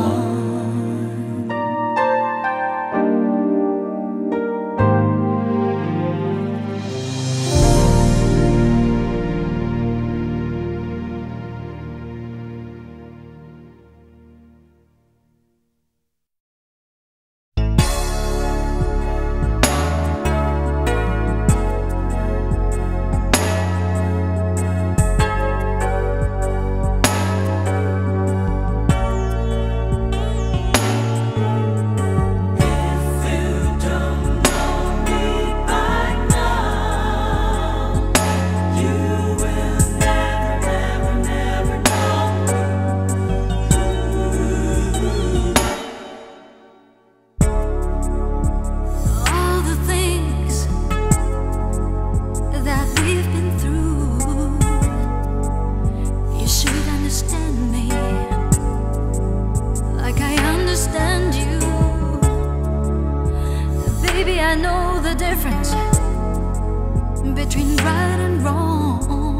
Speaker 1: I know the difference between right and wrong.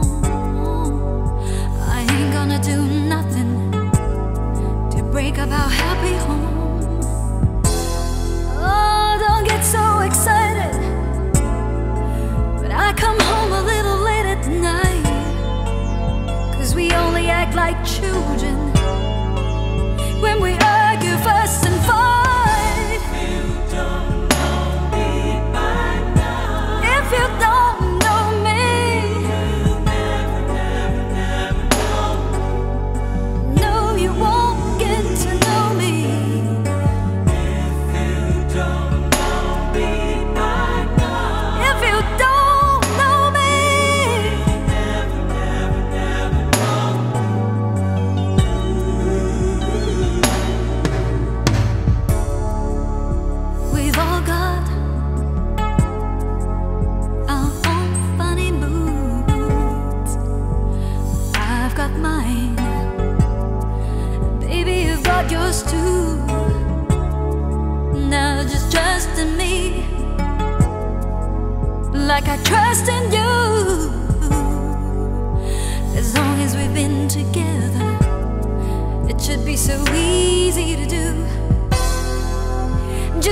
Speaker 1: I ain't gonna do nothing to break up our happy home. Oh, don't get so excited when I come home a little late at night, 'cause we only act like children when we argue, fuss and fight. If you don't know me,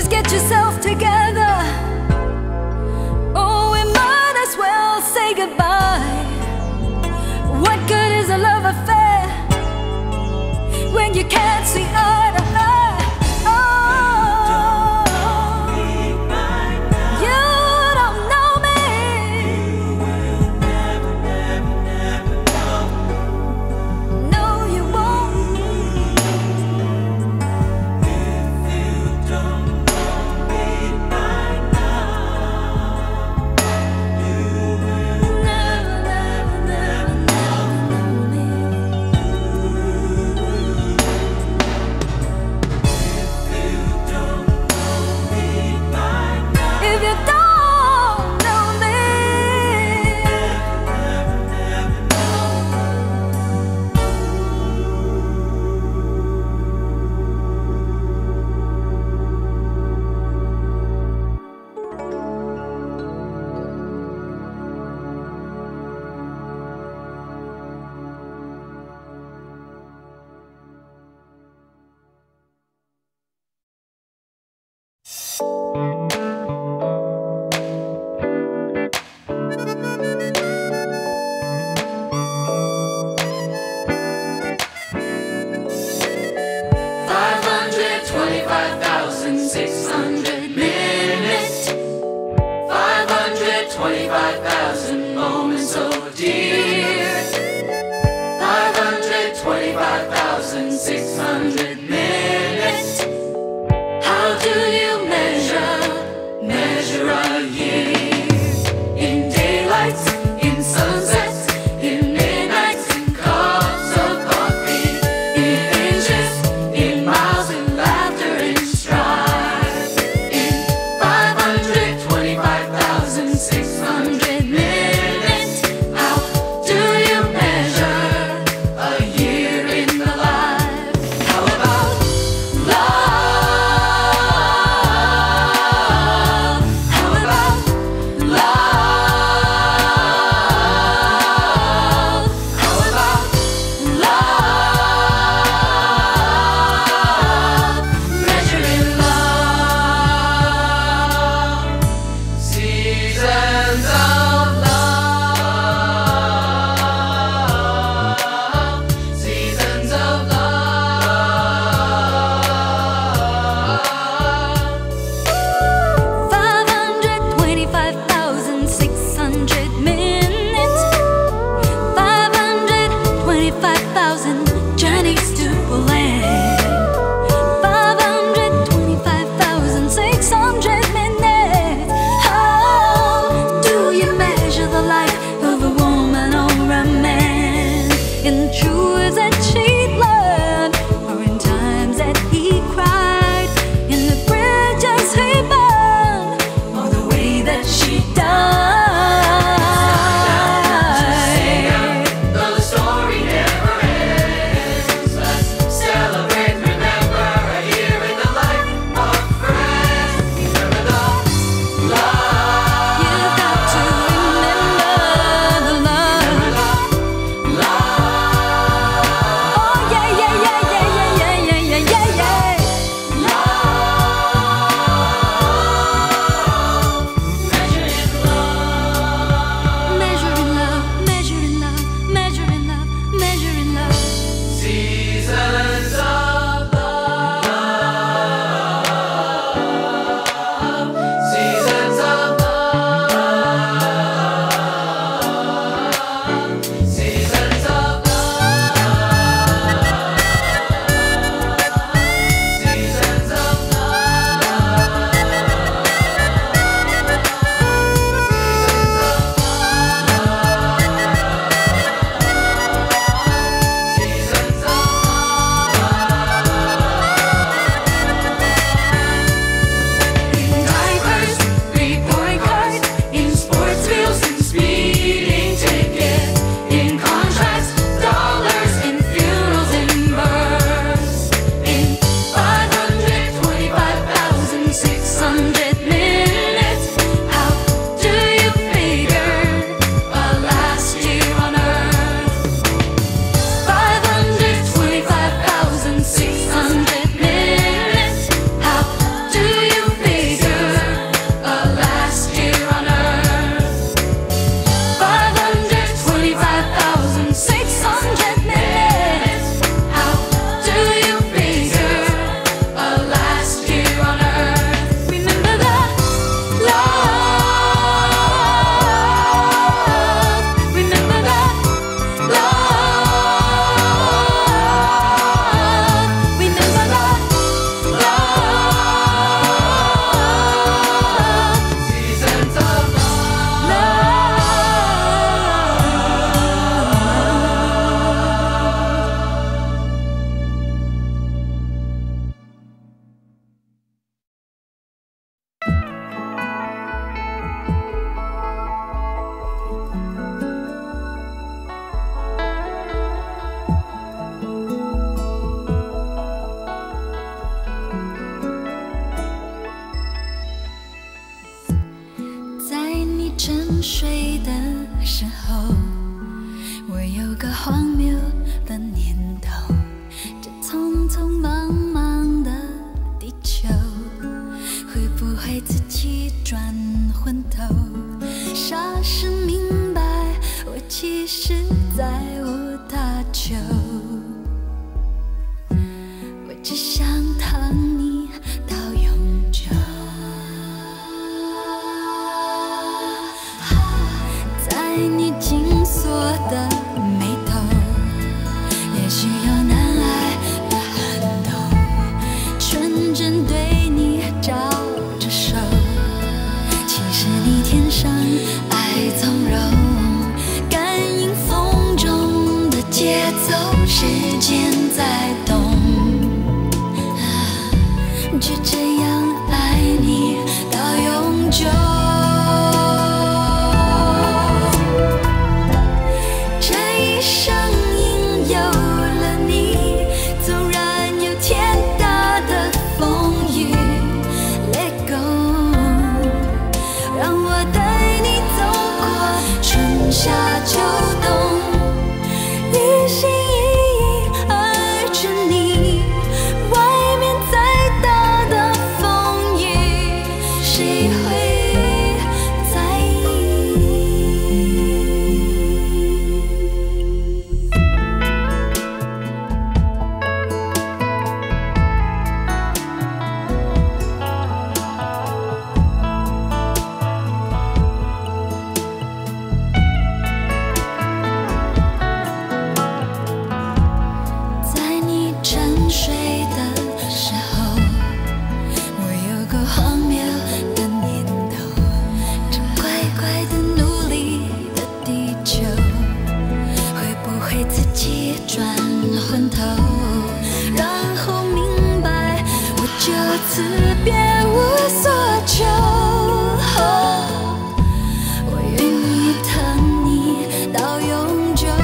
Speaker 1: Just get yourself together. Oh, we might as well say goodbye. What good is a love affair when you can't see eye to eye? Oh, you don't know me. No, you won't. 个荒谬的念头，这匆匆忙忙的地球，会不会自己转昏头？霎时明白，我其实再无他求，我只想躺你到永久。在你紧锁的眉头，也许有难挨的寒冬，纯真对你招着手，其实你天生爱从容，感应风中的节奏，时间在动，就这样爱你到永久。夏秋冬，一心一意爱着你，外面再大的风雨，谁会在意？沉睡的时候，我有个荒谬的念头，这乖乖的努力的地球，会不会自己转昏头？然后明白，我就此别无所求。我愿意疼你到永久。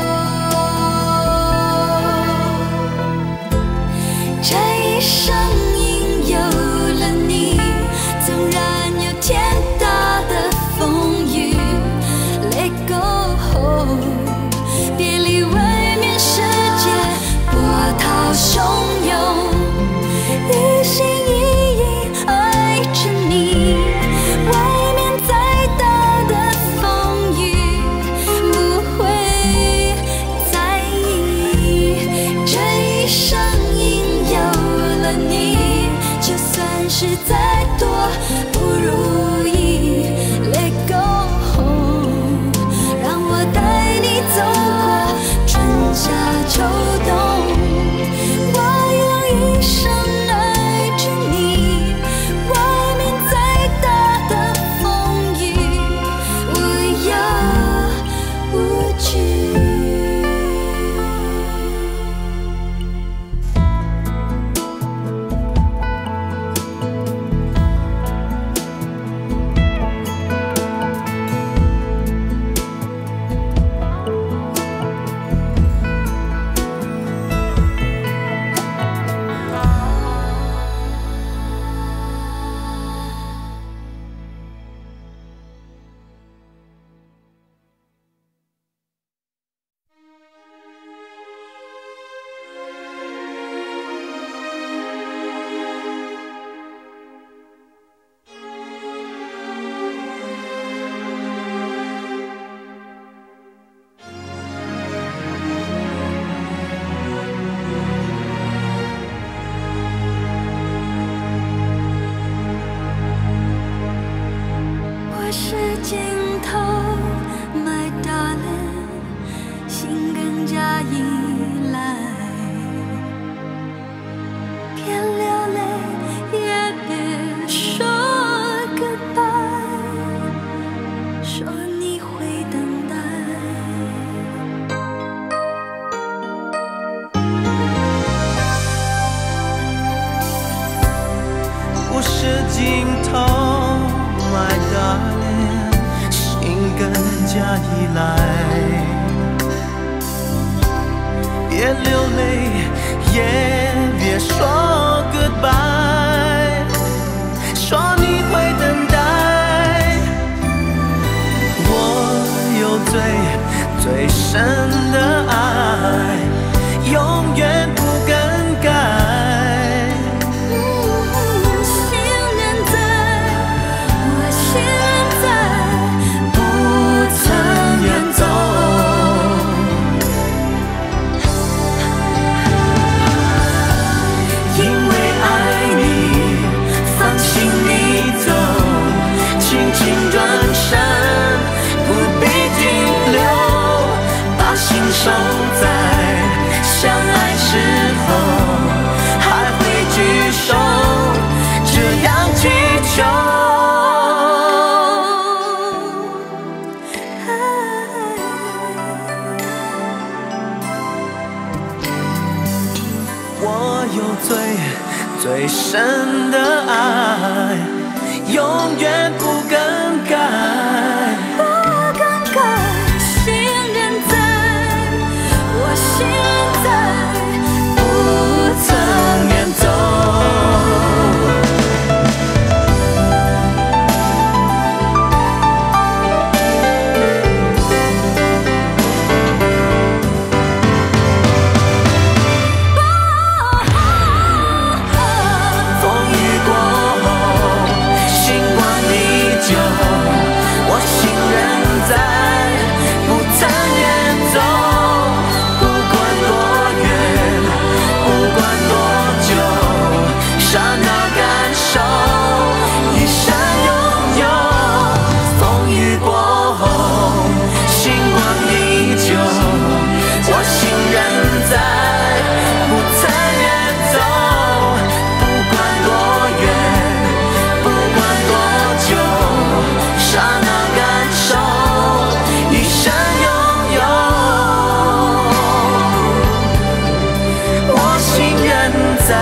Speaker 1: 这一生因有了你，纵然有天大的风雨 Let go， 别离外面世界波涛汹涌，一心一意爱着你，外面再大的风雨不会在意。这一生你就算是再多不如意 Let go， 让我带你走过春夏秋冬，我用一生爱着你，外面再大的风雨无忧无惧。我是尽头 ，My darling， 心更加依赖。别流泪，也别说 goodbye， 说你会等待。
Speaker 2: 我是尽头。My darling， 心更加依赖，别流泪，也别说 goodbye， 说你会等待。我有最最深的爱，永远不更改。
Speaker 1: 心人在，我心人在，不曾远走。
Speaker 2: 因为爱你，放心你走，轻轻转身，不必停留，把心守在相爱时候，还会举手这样祈求。我有最深的爱，永远不更改。
Speaker 1: 不更改，心人在，我心人在，不曾远走。
Speaker 2: 风雨过后，星光依旧，我心人在，不曾远走。不管多远，不管多久，刹那感受，一生拥有。风雨过后，星光依旧，我心人在，不曾远走。不管多远，不管多久，刹那感受，一生拥有。我心人在，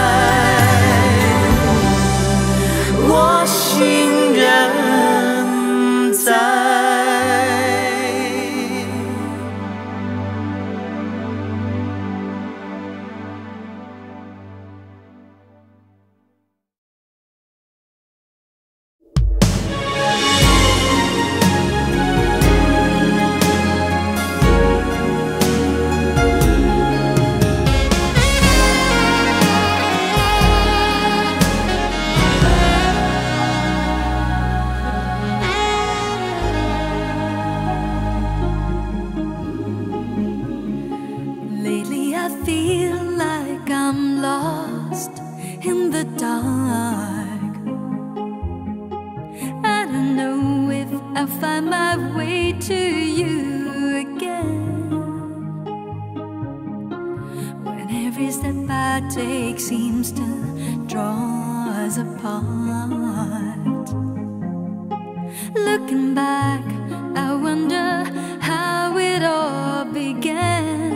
Speaker 2: 我心人在。
Speaker 1: Lately I feel like I'm lost in the dark. I don't know if I'll find my way to you again. When every step I take seems to draw us apart. Looking back, I wonder how it all began.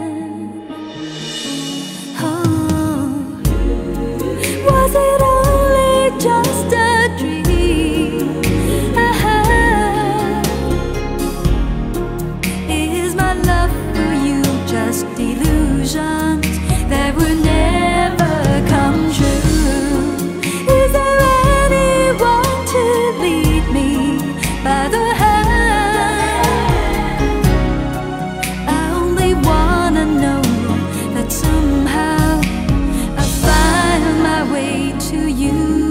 Speaker 1: Was it only just a dream I had? Is my love for you just illusions that would never come true? Is there anyone to lead me by the hand? I only wanna know that somehow I'll find my way to you.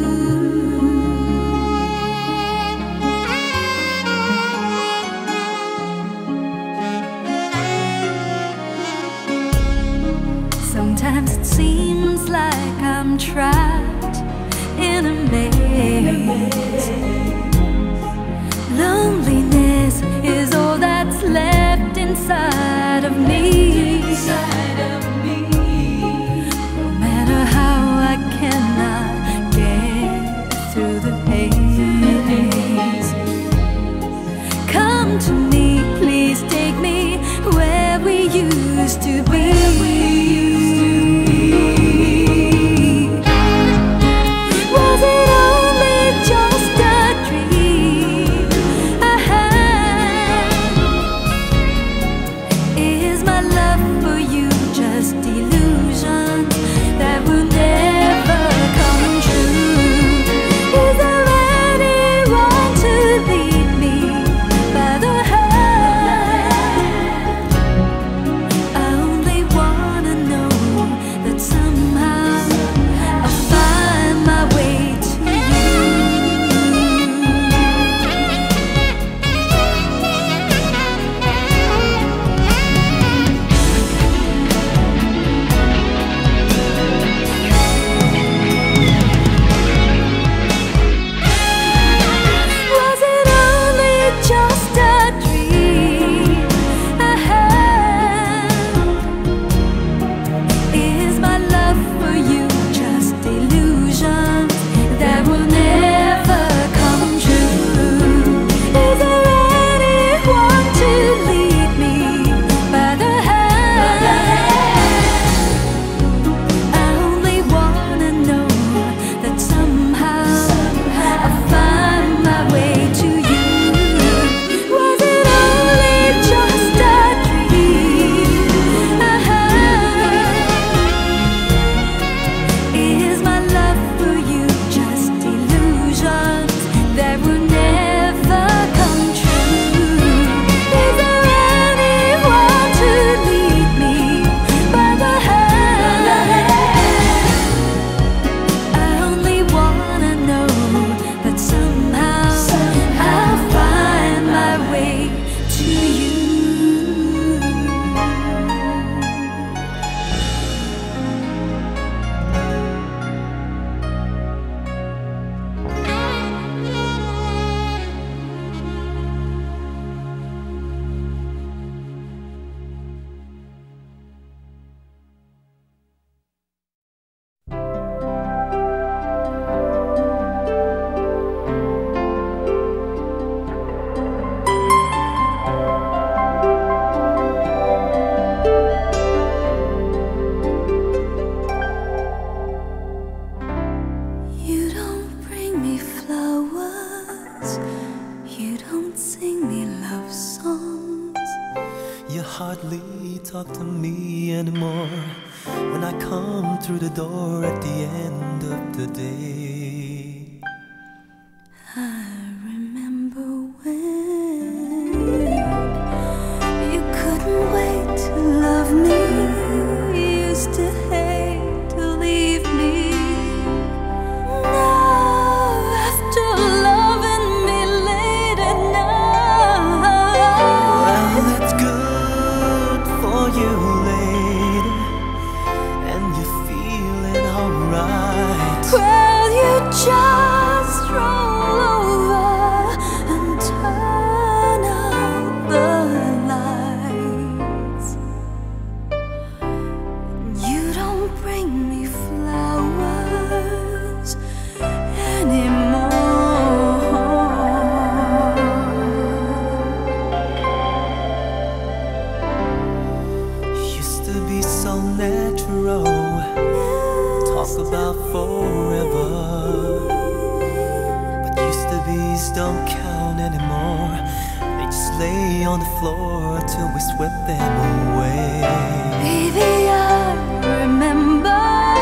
Speaker 1: Sometimes it seems like I'm trapped in a maze. Loneliness is all that's left inside of me. No matter how I cannot get through the haze. Come to me, please take me where we used to be. Was it only just a dream I had? Is my love for you just
Speaker 2: you hardly talk to me anymore when I come through the door at the end of the day.
Speaker 1: I remember when you couldn't wait to love me, you used to hate to leave me. Now, after loving me late at night,
Speaker 2: well, it's good for you, lady, and you're feeling alright.
Speaker 1: well, you just roll over and turn out the lights. You don't bring me flowers anymore.
Speaker 2: Used to be so natural, talk about forever, but used to be's don't count anymore. They just lay on the floor till we swept them away.
Speaker 1: Baby, I remember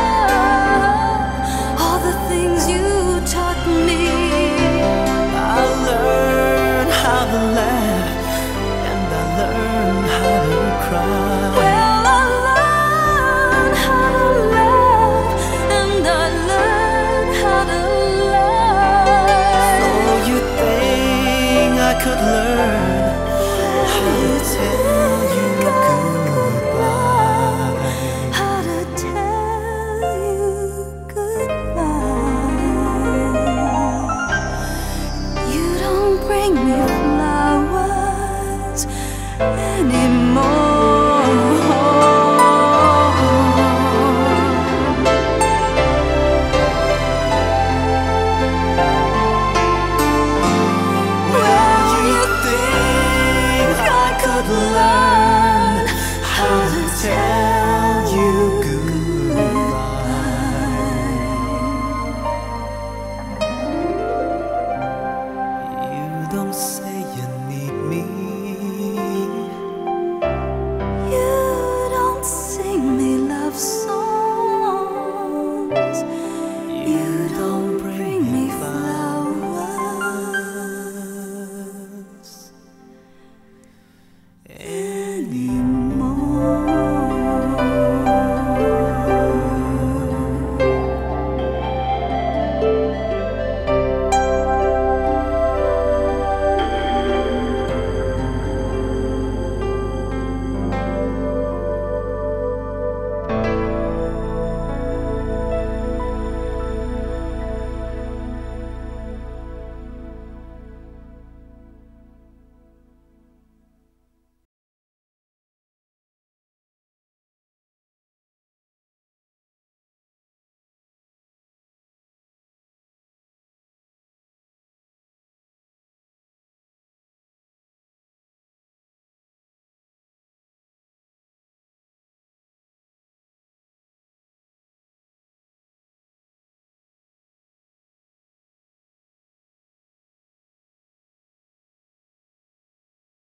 Speaker 1: all the things you taught me.
Speaker 2: I learned how to laugh and I learned how to cry.
Speaker 1: Well, I learned how to laugh and I learned how to lie.
Speaker 2: So you think I could learn how to tell you goodbye?
Speaker 1: How to tell you goodbye. You don't bring me flowers anymore.
Speaker 2: Well, you think I could learn